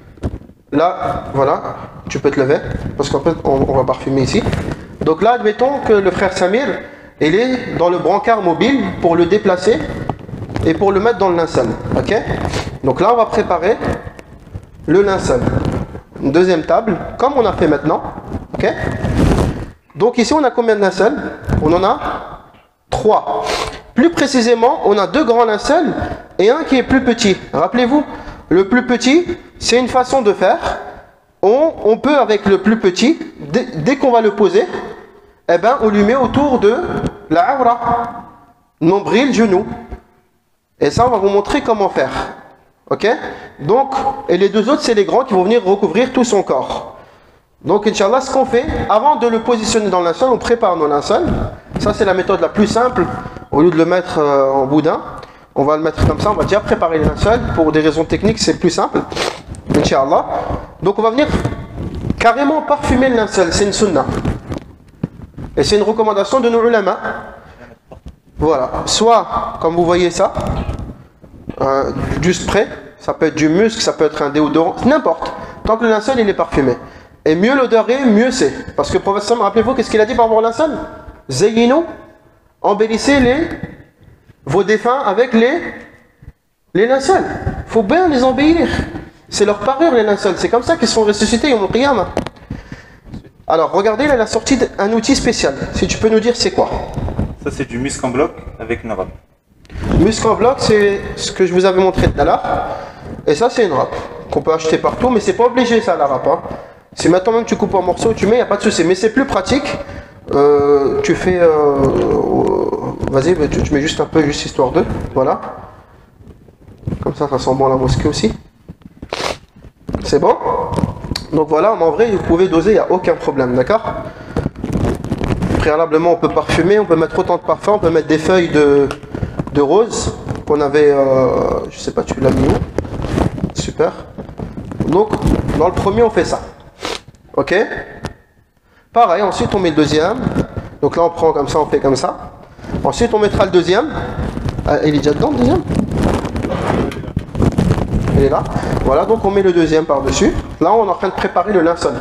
Là, voilà, tu peux te lever, parce qu'en fait, on, on va parfumer ici. Donc là, admettons que le frère Samir, il est dans le brancard mobile pour le déplacer et pour le mettre dans le linceul. Ok? Donc là, on va préparer le linceul. Une deuxième table, comme on a fait maintenant. Ok? Donc ici, on a combien de linceuls? On en a trois. Plus précisément, on a deux grands linceuls et un qui est plus petit. Rappelez-vous, le plus petit, c'est une façon de faire. On, on peut, avec le plus petit, dès, dès qu'on va le poser, eh ben, on lui met autour de la awra, nombril, genou. Et ça, on va vous montrer comment faire. Ok? Donc, et les deux autres, c'est les grands qui vont venir recouvrir tout son corps. Donc, Inch'Allah, ce qu'on fait, avant de le positionner dans le linceul, on prépare nos linceuls. Ça, c'est la méthode la plus simple. Au lieu de le mettre euh, en boudin, on va le mettre comme ça. On va déjà préparer les linceuls. Pour des raisons techniques, c'est plus simple. Inch'Allah. Donc, on va venir carrément parfumer le linceul. C'est une sunna. Et c'est une recommandation de nos ulama. Voilà. Soit, comme vous voyez ça, euh, du spray. Ça peut être du musc, ça peut être un déodorant. N'importe. Tant que le linceul, il est parfumé. Et mieux l'odeur est, mieux c'est. Parce que le prophète, rappelez-vous, qu'est-ce qu'il a dit par rapport au linceul? Zayyinu, embellissez les, vos défunts avec les, les linceuls. Il faut bien les embellir. C'est leur parure, les linceuls. C'est comme ça qu'ils sont ressuscités au Qiyamah. Alors, regardez, là, il a sorti un outil spécial. Si tu peux nous dire, c'est quoi? Ça, c'est du musc en bloc avec une râpe. Musc en bloc, c'est ce que je vous avais montré tout à l'heure. Et ça, c'est une râpe qu'on peut acheter partout, mais c'est pas obligé, ça, la râpe. Hein. Si maintenant même tu coupes en morceaux, tu mets, il n'y a pas de souci. Mais c'est plus pratique. Euh, tu fais... Euh, Vas-y, tu, tu mets juste un peu, juste histoire de... Voilà. Comme ça, ça sent bon la mosquée aussi. C'est bon? Donc voilà, en vrai, vous pouvez doser, il n'y a aucun problème, d'accord? Préalablement, on peut parfumer, on peut mettre autant de parfum, on peut mettre des feuilles de, de rose qu'on avait... Euh, je sais pas, tu l'as mis où? Super. Donc, dans le premier, on fait ça. Ok? Pareil, ensuite on met le deuxième. Donc là on prend comme ça, on fait comme ça. Ensuite on mettra le deuxième. Ah, il est déjà dedans le deuxième? Il est là. Voilà, donc on met le deuxième par-dessus. Là on est en train de préparer le linceul.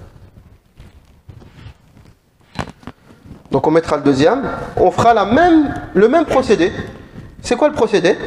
Donc on mettra le deuxième. On fera la même, le même procédé. C'est quoi le procédé?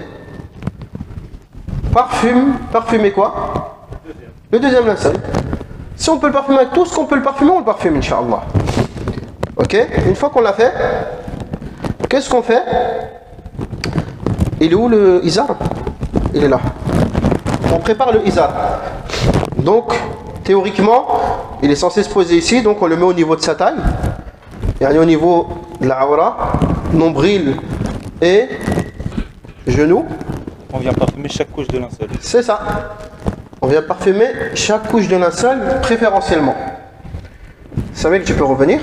Parfume, parfumer quoi? Le deuxième linceul. Si on peut le parfumer avec tout ce qu'on peut le parfumer, on le parfume, Inch'Allah. Ok? Une fois qu'on l'a fait, qu'est-ce qu'on fait? Il est où le izar? Il est là. On prépare le izar. Donc, théoriquement, il est censé se poser ici, donc on le met au niveau de sa taille. Et au niveau de la awra, nombril et genou. On vient parfumer chaque couche de linceul. C'est ça. On vient parfumer chaque couche de linceul, préférentiellement. Samuel, tu peux revenir?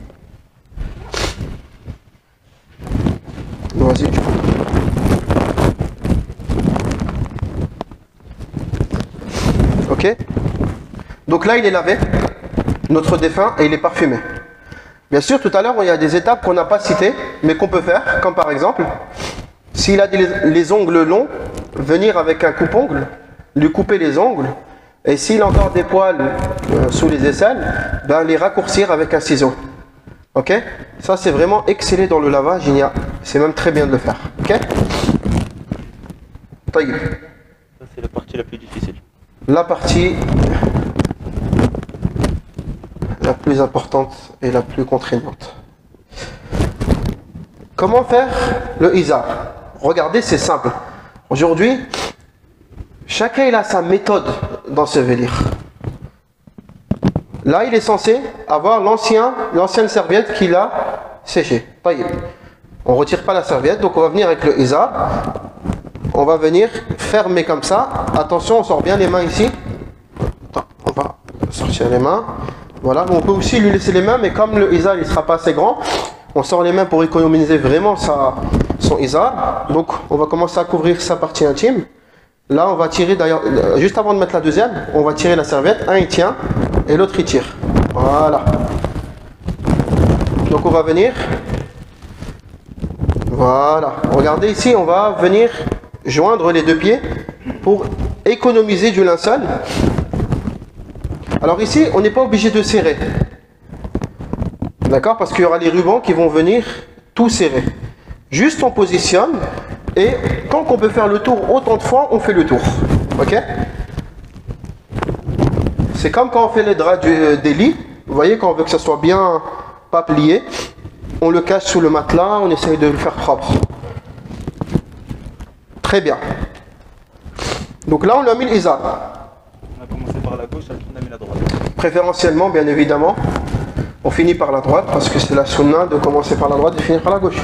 Vas-y, tu peux. Ok? Donc là, il est lavé, notre défunt, et il est parfumé. Bien sûr, tout à l'heure, il y a des étapes qu'on n'a pas citées, mais qu'on peut faire, comme par exemple, s'il a des, les ongles longs, venir avec un coupe-ongle, lui couper les ongles, et s'il a encore des poils euh, sous les aisselles, ben les raccourcir avec un ciseau. Ok? Ça c'est vraiment exceller dans le lavage, il y a, c'est même très bien de le faire. Ok? Taïb. Ça c'est la partie la plus difficile. La partie la plus importante et la plus contraignante. Comment faire le izar? Regardez, c'est simple. Aujourd'hui, chacun il a sa méthode d'ensevelir. Là, il est censé avoir l'ancien, l'ancienne serviette qu'il a séchée. On ne retire pas la serviette, donc on va venir avec le izar. On va venir fermer comme ça. Attention, on sort bien les mains ici. Attends, on va sortir les mains. Voilà, on peut aussi lui laisser les mains, mais comme le izar il ne sera pas assez grand, on sort les mains pour économiser vraiment sa, son izar. Donc on va commencer à couvrir sa partie intime. Là, on va tirer d'ailleurs, juste avant de mettre la deuxième, on va tirer la serviette. Un il tient et l'autre il tire. Voilà. Donc on va venir. Voilà. Regardez ici, on va venir joindre les deux pieds pour économiser du linceul. Alors ici, on n'est pas obligé de serrer. D'accord? Parce qu'il y aura les rubans qui vont venir tout serrer. Juste on positionne. Et quand on peut faire le tour autant de fois, on fait le tour. Ok? C'est comme quand on fait les draps du, des lits. Vous voyez, quand on veut que ça soit bien pas plié, on le cache sous le matelas, on essaye de le faire propre. Très bien. Donc là, on a mis l'izar. On a commencé par la gauche, après on a mis la droite. Préférentiellement, bien évidemment, on finit par la droite parce que c'est la sunna de commencer par la droite et finir par la gauche.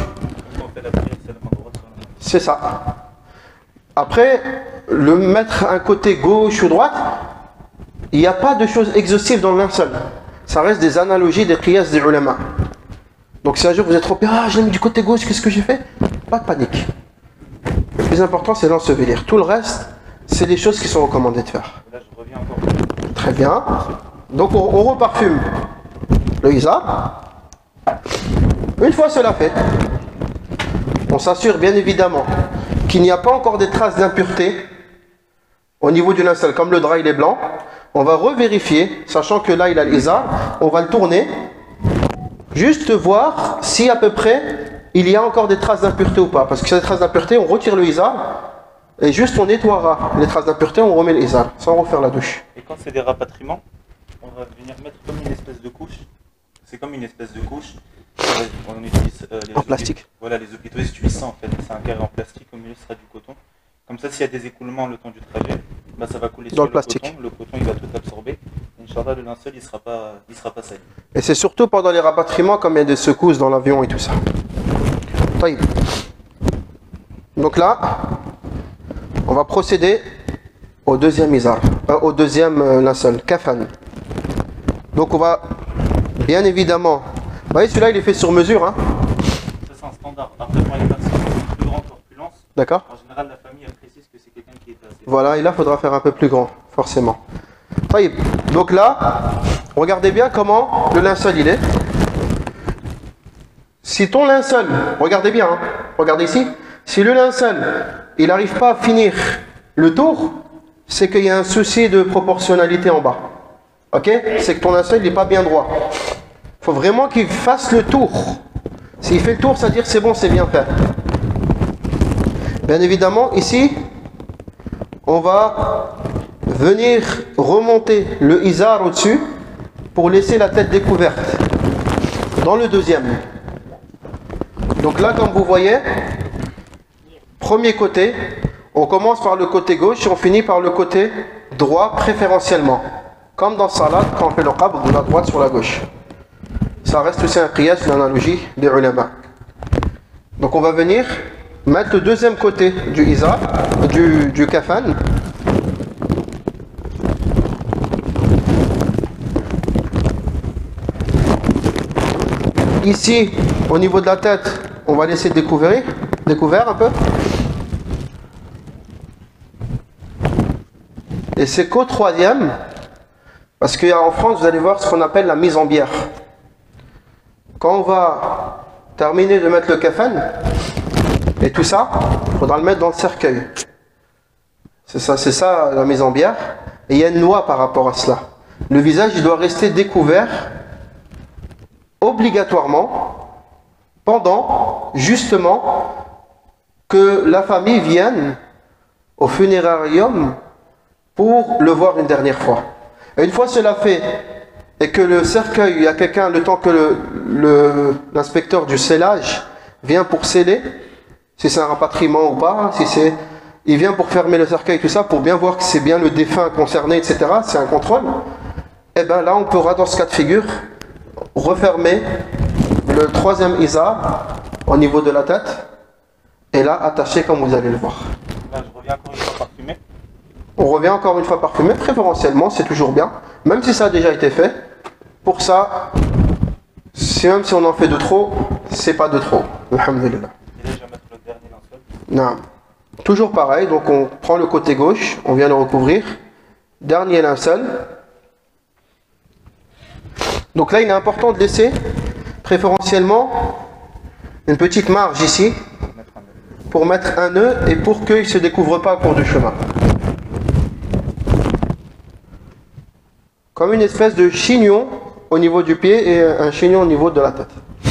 C'est ça. Après, le mettre un côté gauche ou droite, il n'y a pas de choses exhaustives dans le linceul. Ça reste des analogies, des qiyas des ulama. Donc si un jour vous êtes trop pire, ah je l'ai mis du côté gauche, qu'est-ce que j'ai fait? Pas de panique. Le plus important c'est l'ensevelir. Tout le reste, c'est des choses qui sont recommandées de faire. Là je reviens encore. Très bien. Donc on, on reparfume le izar. Une fois cela fait, on s'assure bien évidemment qu'il n'y a pas encore des traces d'impureté au niveau du linceul. Comme le drap il est blanc, on va revérifier, sachant que là il a l'izar, on va le tourner, juste voir si à peu près il y a encore des traces d'impureté ou pas. Parce que si il y a des traces d'impureté, on retire le izar et juste on nettoiera les traces d'impureté, on remet le izar sans refaire la douche. Et quand c'est des rapatriements, on va venir mettre comme une espèce de couche. C'est comme une espèce de couche. On utilise euh, les en plastique. Voilà, les hôpitaux ils utilisent ça en fait. C'est un carré en plastique, au milieu ce sera du coton. Comme ça, s'il y a des écoulements le temps du trajet, bah, ça va couler sur le le plastique. coton. Le coton il va tout absorber. Inch'Allah, le linceul il sera pas, il sera pas sali. Et c'est surtout pendant les rapatriements, comme il y a des secousses dans l'avion et tout ça. Taïb. Donc là, on va procéder au deuxième izar, euh, au deuxième euh, linceul, kafan. Donc on va bien évidemment. Vous voyez, celui-là, il est fait sur mesure. Hein. Ça, c'est un standard. Après, pour les personnes qui ont plus grande corpulence, d'accord. En général, la famille elle précise que c'est quelqu'un qui est assez. Voilà, et là, il faudra faire un peu plus grand, forcément. Donc là, regardez bien comment le linceul il est. Si ton linceul, regardez bien, hein, regardez ici, si le linceul, il n'arrive pas à finir le tour, c'est qu'il y a un souci de proportionnalité en bas. Ok? C'est que ton linceul n'est pas bien droit. Il faut vraiment qu'il fasse le tour. S'il fait le tour, ça veut dire c'est bon, c'est bien fait. Bien évidemment, ici, on va venir remonter le izar au-dessus pour laisser la tête découverte. Dans le deuxième. Donc là, comme vous voyez, premier côté, on commence par le côté gauche et on finit par le côté droit préférentiellement. Comme dans Salat, quand on fait le qabd de la droite sur la gauche. Ça reste aussi un qiyas, une analogie des ulama. Donc on va venir mettre le deuxième côté du izar, du, du kafan. Ici, au niveau de la tête, on va laisser découvrir, découvert un peu. Et c'est qu'au troisième, parce qu'en France, vous allez voir ce qu'on appelle la mise en bière. Quand on va terminer de mettre le kafan et tout ça, il faudra le mettre dans le cercueil. C'est ça, c'est ça la mise en bière. Et il y a une loi par rapport à cela. Le visage, il doit rester découvert obligatoirement pendant justement que la famille vienne au funérarium pour le voir une dernière fois. Et une fois cela fait, et que le cercueil, il y a quelqu'un, le temps que le, le, l'inspecteur du scellage vient pour sceller, si c'est un rapatriement ou pas, si c'est, il vient pour fermer le cercueil, tout ça, pour bien voir que c'est bien le défunt concerné, et cetera. C'est un contrôle. Et bien là, on pourra, dans ce cas de figure, refermer le troisième izar au niveau de la tête, et là, attacher comme vous allez le voir. Là, je reviens encore une fois parfumé. On revient encore une fois parfumé, préférentiellement, c'est toujours bien, même si ça a déjà été fait. Pour ça, si même si on en fait de trop, c'est pas de trop. Alhamdulillah. Et là, je vais mettre le dernier linceul. Non. Toujours pareil, donc on prend le côté gauche, on vient le recouvrir. Dernier linceul. Donc là, il est important de laisser préférentiellement une petite marge ici pour mettre un nœud et pour qu'il ne se découvre pas au cours du chemin. Comme une espèce de chignon au niveau du pied et un chignon au niveau de la tête.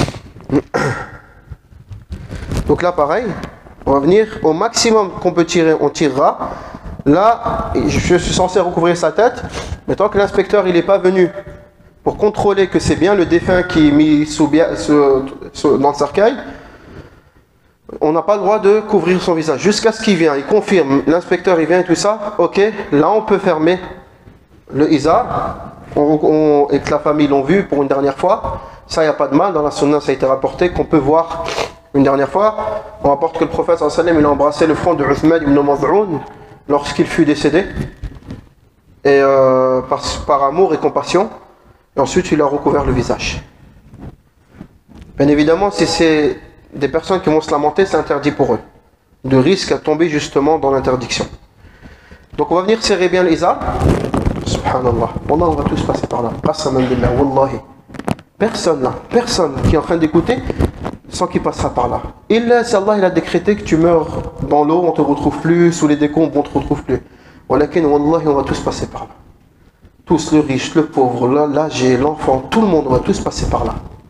Donc là, pareil, on va venir au maximum qu'on peut tirer, on tirera. Là, je suis censé recouvrir sa tête, mais tant que l'inspecteur il n'est pas venu pour contrôler que c'est bien le défunt qui est mis sous, sous, sous, dans le cercueil, on n'a pas le droit de couvrir son visage jusqu'à ce qu'il vienne, il confirme, l'inspecteur il vient et tout ça, ok, là on peut fermer le izar, on, on, et que la famille l'ont vu pour une dernière fois, ça il n'y a pas de mal, dans la sunna ça a été rapporté qu'on peut voir une dernière fois. On rapporte que le prophète sallallahu alayhi wa sallam il a embrassé le front de Uthman ibn Maz'un lorsqu'il fut décédé, et euh, par, par amour et compassion, et ensuite il a recouvert le visage. Bien évidemment, si c'est des personnes qui vont se lamenter, c'est interdit pour eux, de risque à tomber justement dans l'interdiction. Donc on va venir serrer bien les izar. Subhanallah, Wallah, on va tous passer par là. Qassaman billah, wallahi. Personne là, personne qui est en train d'écouter sans qu'il passera par là. Illa si Allah il a décrété que tu meurs dans l'eau, on te retrouve plus, sous les décombres, on te retrouve plus. Walakin, wallahi, on va tous passer par là. Tous, le riche, le pauvre, l'âgé, l'enfant, tout le monde, on va tous passer par là.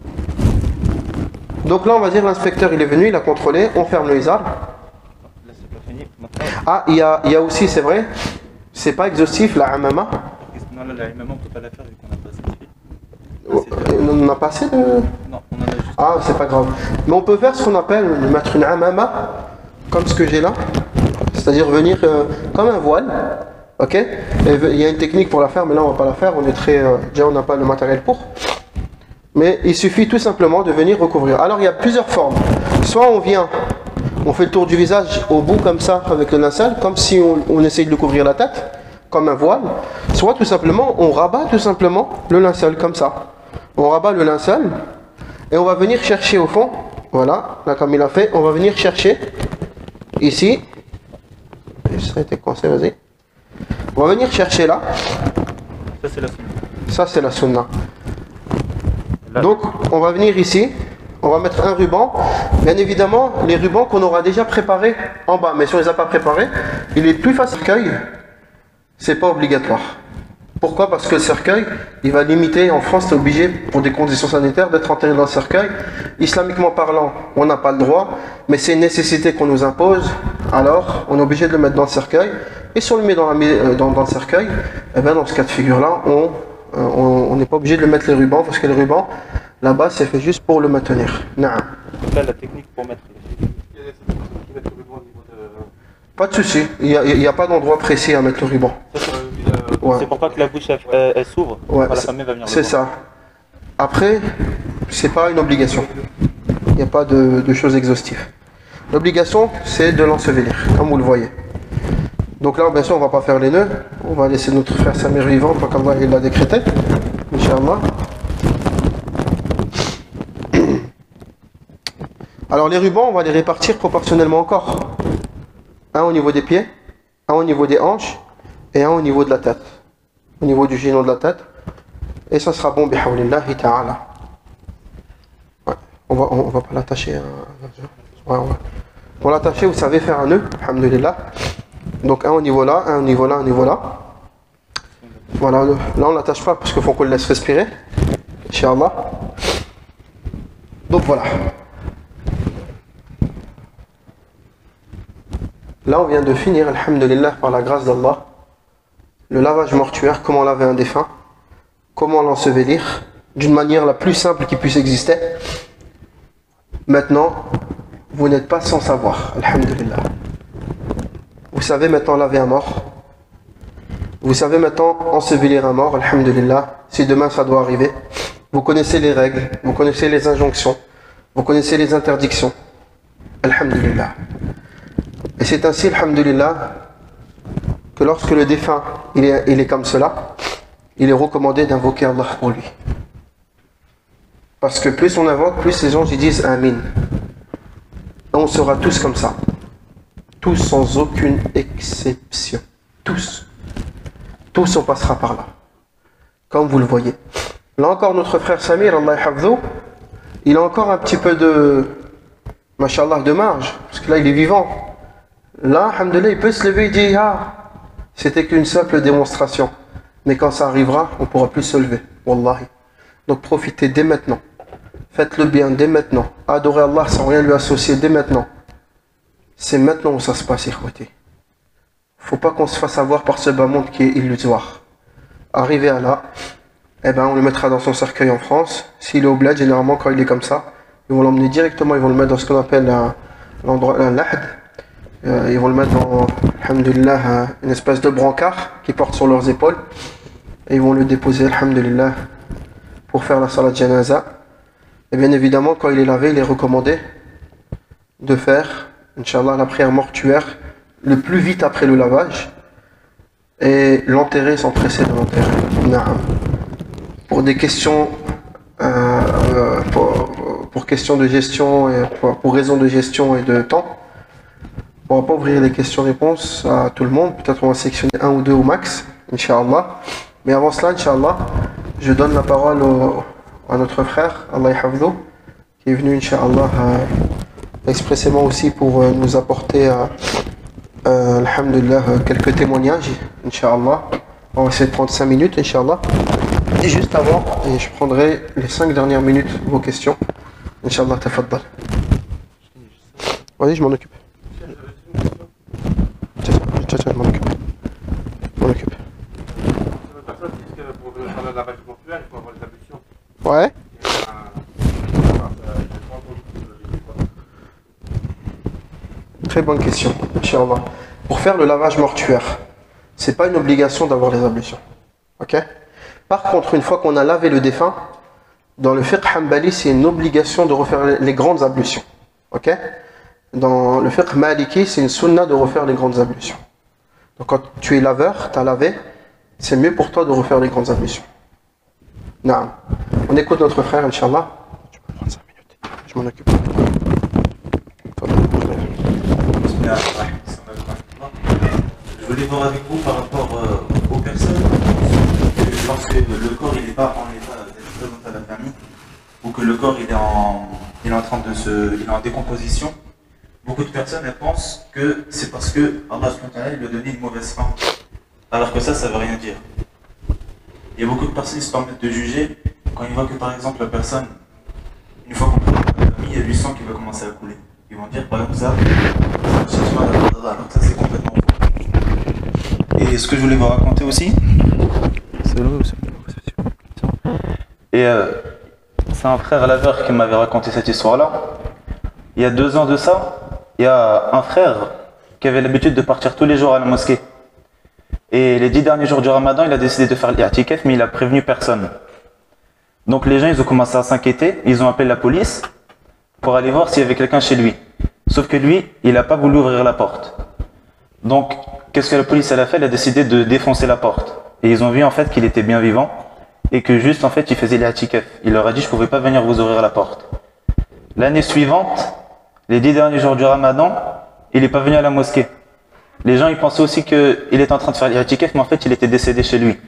Donc là, on va dire l'inspecteur il est venu, il a contrôlé, on ferme le izar. Là, c'est pas fini. Maintenant, Ah, il y a, il y a aussi, c'est vrai, c'est pas exhaustif la amama. non, là, la imama, on peut pas la faire vu qu'on a pas assez de fil. On n'a pas assez de. Non, on en a juste. Ah, c'est pas grave. Mais on peut faire ce qu'on appelle mettre une amama, comme ce que j'ai là, c'est-à-dire venir euh, comme un voile. Ok. Et il y a une technique pour la faire, mais là on va pas la faire. On est très, euh, déjà on n'a pas le matériel pour. Mais il suffit tout simplement de venir recouvrir. Alors il y a plusieurs formes. Soit on vient, on fait le tour du visage au bout comme ça avec le linceul, comme si on, on essaye de couvrir la tête, comme un voile. Soit tout simplement on rabat tout simplement le linceul comme ça. On rabat le linceul et on va venir chercher au fond. Voilà, là comme il a fait, on va venir chercher ici. Ça a été coincé, vas-y. On va venir chercher là. Ça, c'est la sunna. Ça c'est la sunna. Là, Donc on va venir ici, on va mettre un ruban. Bien évidemment, les rubans qu'on aura déjà préparés en bas, mais si on ne les a pas préparés, il est plus facile. Le cercueil, c'est pas obligatoire. Pourquoi? Parce que le cercueil, il va limiter, en France, c'est obligé, pour des conditions sanitaires, d'être enterré dans le cercueil. Islamiquement parlant, on n'a pas le droit, mais c'est une nécessité qu'on nous impose, alors on est obligé de le mettre dans le cercueil. Et si on le met dans, la, dans, dans le cercueil, eh bien dans ce cas de figure-là, on on n'est pas obligé de le mettre les rubans, parce que les rubans, là-bas, c'est fait juste pour le maintenir. Naam. là, la technique pour mettre le fil. Il y a des personnes qui mettent le ruban au niveau de. Pas de souci, il n'y a, il y a pas d'endroit précis à mettre le ruban. Ça, c'est Euh, Ouais. c'est pour pas que la bouche elle, elle- elle s'ouvre. Ouais, Quand la c'est- famille va venir le c'est voir. ça. Après, c'est pas une obligation. Il n'y a pas de, de choses exhaustives. L'obligation, c'est de l'ensevelir, comme vous le voyez. Donc là, bien sûr, on va pas faire les nœuds. On va laisser notre frère Samir vivant, tant qu'Allah il l'a décrété. Inch'Allah. Alors les rubans, on va les répartir proportionnellement encore. Un au niveau des pieds, un au niveau des hanches et un au niveau de la tête. Au niveau du génon de la tête. Et ça sera bon, bihawlillahi ta'ala. Ouais. On va, on, on va pas l'attacher. Hein. Ouais, ouais. Pour l'attacher, vous savez faire un nœud, alhamdulillah. Donc un au niveau là, un au niveau là, un au niveau là. Voilà, là on l'attache pas parce qu'il faut qu'on le laisse respirer. Inch'Allah. Donc voilà. Là on vient de finir, alhamdulillah, par la grâce d'Allah, le lavage mortuaire, comment laver un défunt, comment l'ensevelir, d'une manière la plus simple qui puisse exister. Maintenant, vous n'êtes pas sans savoir, alhamdulillah. Vous savez maintenant laver un mort. Vous savez maintenant ensevelir un mort, alhamdulillah, si demain ça doit arriver. Vous connaissez les règles, vous connaissez les injonctions, vous connaissez les interdictions. Alhamdulillah. Et c'est ainsi, alhamdulillah, que lorsque le défunt il est, il est comme cela, il est recommandé d'invoquer Allah pour lui. Parce que plus on invoque, plus les gens ils disent Amin. Et on sera tous comme ça. Tous sans aucune exception. Tous. Tous on passera par là. Comme vous le voyez. Là encore notre frère Samir, Allah yahfadhou, il a encore un petit peu de, mashallah, de marge. Parce que là il est vivant. Là, alhamdulillah, il peut se lever et dire ah, c'était qu'une simple démonstration. Mais quand ça arrivera, on ne pourra plus se lever. Wallahi. Donc profitez dès maintenant. Faites le bien dès maintenant. Adorez Allah sans rien lui associer dès maintenant. C'est maintenant où ça se passe, ikhwati. Il ne faut pas qu'on se fasse avoir par ce bas monde qui est illusoire. Arrivé à là, eh ben, on le mettra dans son cercueil en France. S'il est au bled, généralement quand il est comme ça, ils vont l'emmener directement, ils vont le mettre dans ce qu'on appelle l'endroit, un lahd. Euh, ils vont le mettre dans, alhamdulillah, une espèce de brancard qui porte sur leurs épaules. Et ils vont le déposer, alhamdulillah, pour faire la salat janaza. Et bien évidemment, quand il est lavé, il est recommandé de faire, Inch'Allah, la prière mortuaire le plus vite après le lavage et l'enterrer sans presser de l'enterrer. Pour des questions, euh, pour, pour questions de gestion, et pour, pour raison de gestion et de temps, on va pas ouvrir les questions-réponses à tout le monde. Peut-être on va sélectionner un ou deux au max, Inch'Allah. Mais avant cela, Inch'Allah, je donne la parole au, à notre frère, Allah yahfadhou, qui est venu, Inch'Allah, euh, expressément aussi pour euh, nous apporter, euh, euh, alhamdulillah, quelques témoignages, Inch'Allah. On va essayer de prendre cinq minutes, Inch'Allah. Et juste avant, et je prendrai les cinq dernières minutes vos questions. Inch'Allah, tafaddal. Vas-y, je m'en occupe. Tiens, tiens, je m'en occupe. Je m'en occupe. Pour faire le lavage mortuaire, il faut avoir les ablutions. Ouais. Très bonne question, Inch'Allah. Pour faire le lavage mortuaire, c'est pas une obligation d'avoir les ablutions. Ok? Par contre, une fois qu'on a lavé le défunt, dans le fiqh hanbali, c'est une obligation de refaire les grandes ablutions. Ok? Dans le fiqh maliki, c'est une sunna de refaire les grandes ablutions. Donc quand tu es laveur, tu as lavé, c'est mieux pour toi de refaire les grandes ablutions. Non. On écoute notre frère, Inch'Allah. Je peux prendre cinq minutes. Je m'en occupe. Je voulais voir avec vous par rapport euh, aux personnes que lorsque le corps il n'est pas en état d'être présenté à la famille, ou que le corps il est en, il est en train de se, il est en décomposition. Beaucoup de personnes elles pensent que c'est parce que Allah subhanahu wa ta'ala lui a donné une mauvaise fin, alors que ça, ça veut rien dire. Il y a beaucoup de personnes qui se permettent de juger quand ils voient que par exemple la personne, une fois qu'on prend la famille, il y a du sang qui va commencer à couler. Ils vont dire par exemple ça, ça alors que ça c'est complètement faux. Et ce que je voulais vous raconter aussi, c'est le Et euh, c'est un frère laveur qui m'avait raconté cette histoire-là. Il y a deux ans de ça, il y a un frère qui avait l'habitude de partir tous les jours à la mosquée. Et les dix derniers jours du Ramadan, il a décidé de faire l'i'tikaf, mais il a prévenu personne. Donc les gens, ils ont commencé à s'inquiéter, ils ont appelé la police pour aller voir s'il y avait quelqu'un chez lui. Sauf que lui, il n'a pas voulu ouvrir la porte. Donc, qu'est-ce que la police elle a fait? Elle a décidé de défoncer la porte. Et ils ont vu en fait qu'il était bien vivant et que juste en fait il faisait l'i'tikaf. Il leur a dit je ne pouvais pas venir vous ouvrir la porte. L'année suivante, les dix derniers jours du Ramadan, il n'est pas venu à la mosquée. Les gens ils pensaient aussi qu'il était en train de faire l'i'tikaf, mais en fait il était décédé chez lui.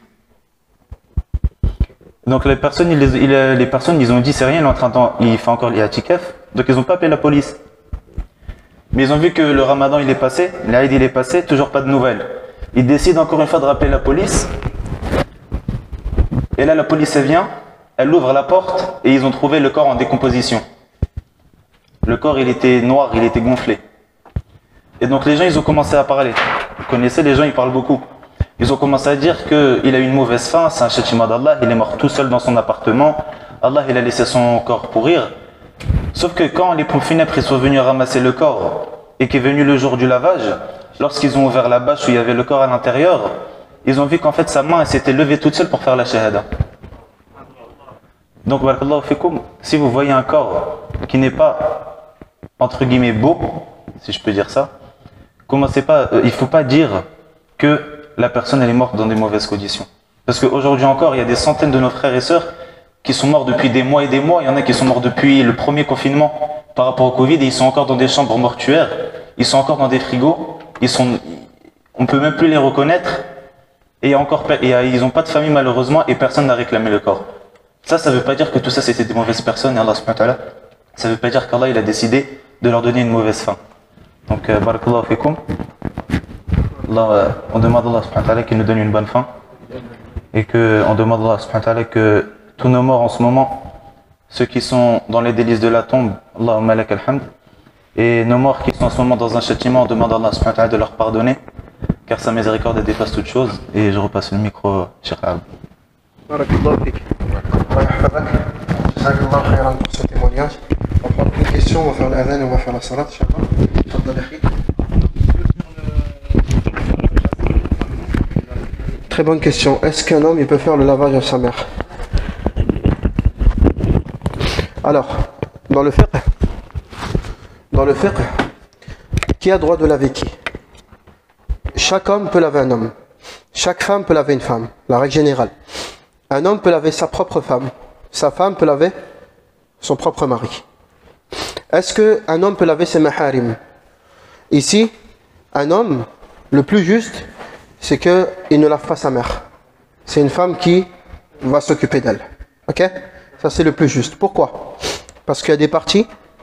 Donc les personnes, ils, ils, les personnes, ils ont dit c'est rien, il, est en train de, il fait encore l'i'tikaf. Donc ils n'ont pas appelé la police. Mais ils ont vu que le Ramadan il est passé, l'Aïd il est passé, toujours pas de nouvelles. Ils décident encore une fois de rappeler la police. Et là la police elle vient, elle ouvre la porte et ils ont trouvé le corps en décomposition. Le corps il était noir, il était gonflé. Et donc les gens ils ont commencé à parler. Vous connaissez, les gens ils parlent beaucoup. Ils ont commencé à dire qu'il a eu une mauvaise fin, c'est un châtiment d'Allah, il est mort tout seul dans son appartement. Allah il a laissé son corps pourrir. Sauf que quand les pompes funèbres ils sont venus ramasser le corps et qu'est venu le jour du lavage, lorsqu'ils ont ouvert la bâche où il y avait le corps à l'intérieur, ils ont vu qu'en fait sa main s'était levée toute seule pour faire la shahada. Donc, barakallahu fikoum, si vous voyez un corps qui n'est pas, entre guillemets, beau, si je peux dire ça, commencez pas, euh, il ne faut pas dire que la personne elle est morte dans des mauvaises conditions. Parce qu'aujourd'hui encore, il y a des centaines de nos frères et sœurs qui sont morts depuis des mois et des mois. Il y en a qui sont morts depuis le premier confinement par rapport au Covid et ils sont encore dans des chambres mortuaires, ils sont encore dans des frigos, ils sont, on ne peut même plus les reconnaître et, encore, et ils n'ont pas de famille malheureusement et personne n'a réclamé le corps. Ça, ça ne veut pas dire que tout ça c'était des mauvaises personnes et Allah subhanahu wa ta'ala, ça ne veut pas dire qu'Allah il a décidé de leur donner une mauvaise fin. Donc, euh, barakallahu fikum. Allah, euh, on demande à Allah subhanahu wa ta'ala qu'il nous donne une bonne fin et qu'on demande à Allah subhanahu wa ta'ala que tous nos morts en ce moment, ceux qui sont dans les délices de la tombe, Allahumma lak alhamd, et nos morts qui sont en ce moment dans un châtiment, on demande à Allah subhanahu wa ta'ala de leur pardonner car sa miséricorde dépasse toute chose. Et je repasse le micro, Cheikh Ab. Barakallahu fik. Jazakallahu khairan pour ce témoignage. On va prendre une question, on va faire l'adhan et on va faire la salat, Inch'Allah. Très bonne question. Est-ce qu'un homme il peut faire le lavage à sa mère? Alors, dans le fiqh, dans le fiqh, qui a droit de laver qui? Chaque homme peut laver un homme. Chaque femme peut laver une femme. La règle générale. Un homme peut laver sa propre femme. Sa femme peut laver son propre mari. Est-ce qu'un homme peut laver ses maharim? Ici, un homme, le plus juste, c'est qu'il ne lave pas sa mère. C'est une femme qui va s'occuper d'elle. Ok? Ça c'est le plus juste. Pourquoi? Parce qu'il y a des parties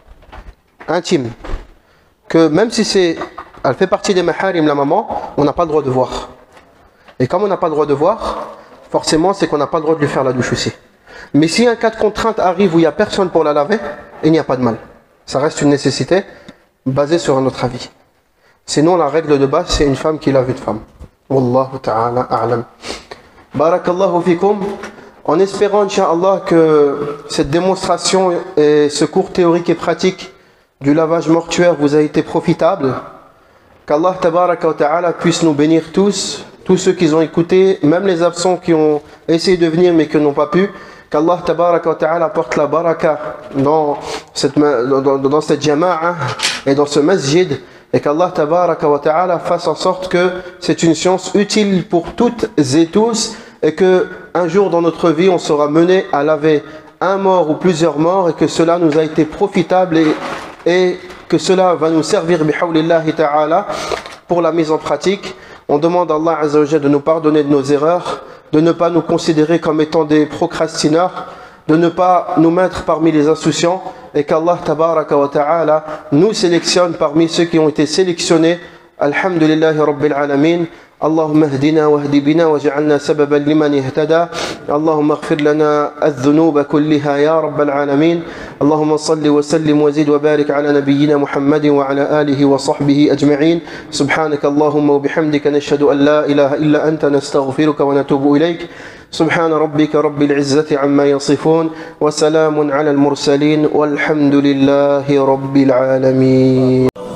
intimes que même si c'est, elle fait partie des maharim, la maman, on n'a pas le droit de voir. Et comme on n'a pas le droit de voir, forcément c'est qu'on n'a pas le droit de lui faire la douche aussi. Mais si un cas de contrainte arrive où il n'y a personne pour la laver, il n'y a pas de mal. Ça reste une nécessité basée sur un autre avis. Sinon la règle de base c'est une femme qui lave une femme. Wallahu ta'ala a'lam. Barakallahu fikum. En espérant, Inch'Allah, que cette démonstration et ce cours théorique et pratique du lavage mortuaire vous a été profitable, qu'Allah tabaraka wa ta'ala puisse nous bénir tous, tous ceux qui ont écouté, même les absents qui ont essayé de venir mais qui n'ont pas pu, qu'Allah tabaraka wa ta'ala porte la baraka dans cette, dans, dans, dans cette jama'a et dans ce masjid, et qu'Allah tabaraka wa ta'ala fasse en sorte que c'est une science utile pour toutes et tous, et que un jour dans notre vie on sera mené à laver un mort ou plusieurs morts et que cela nous a été profitable et, et que cela va nous servir bihawlillahi ta'ala pour la mise en pratique. On demande à Allah Azza wa Jalla de nous pardonner de nos erreurs, de ne pas nous considérer comme étant des procrastineurs, de ne pas nous mettre parmi les insouciants et qu'Allah tabaraka wa ta'ala nous sélectionne parmi ceux qui ont été sélectionnés. Alhamdulillahi Rabbil Alamin. اللهم اهدنا واهد بنا واجعلنا سببا لمن اهتدى اللهم اغفر لنا الذنوب كلها يا رب العالمين اللهم صل وسلم وزد وبارك على نبينا محمد وعلى آله وصحبه أجمعين سبحانك اللهم وبحمدك نشهد أن لا إله إلا أنت نستغفرك ونتوب إليك سبحان ربك رب العزة عما يصفون وسلام على المرسلين والحمد لله رب العالمين.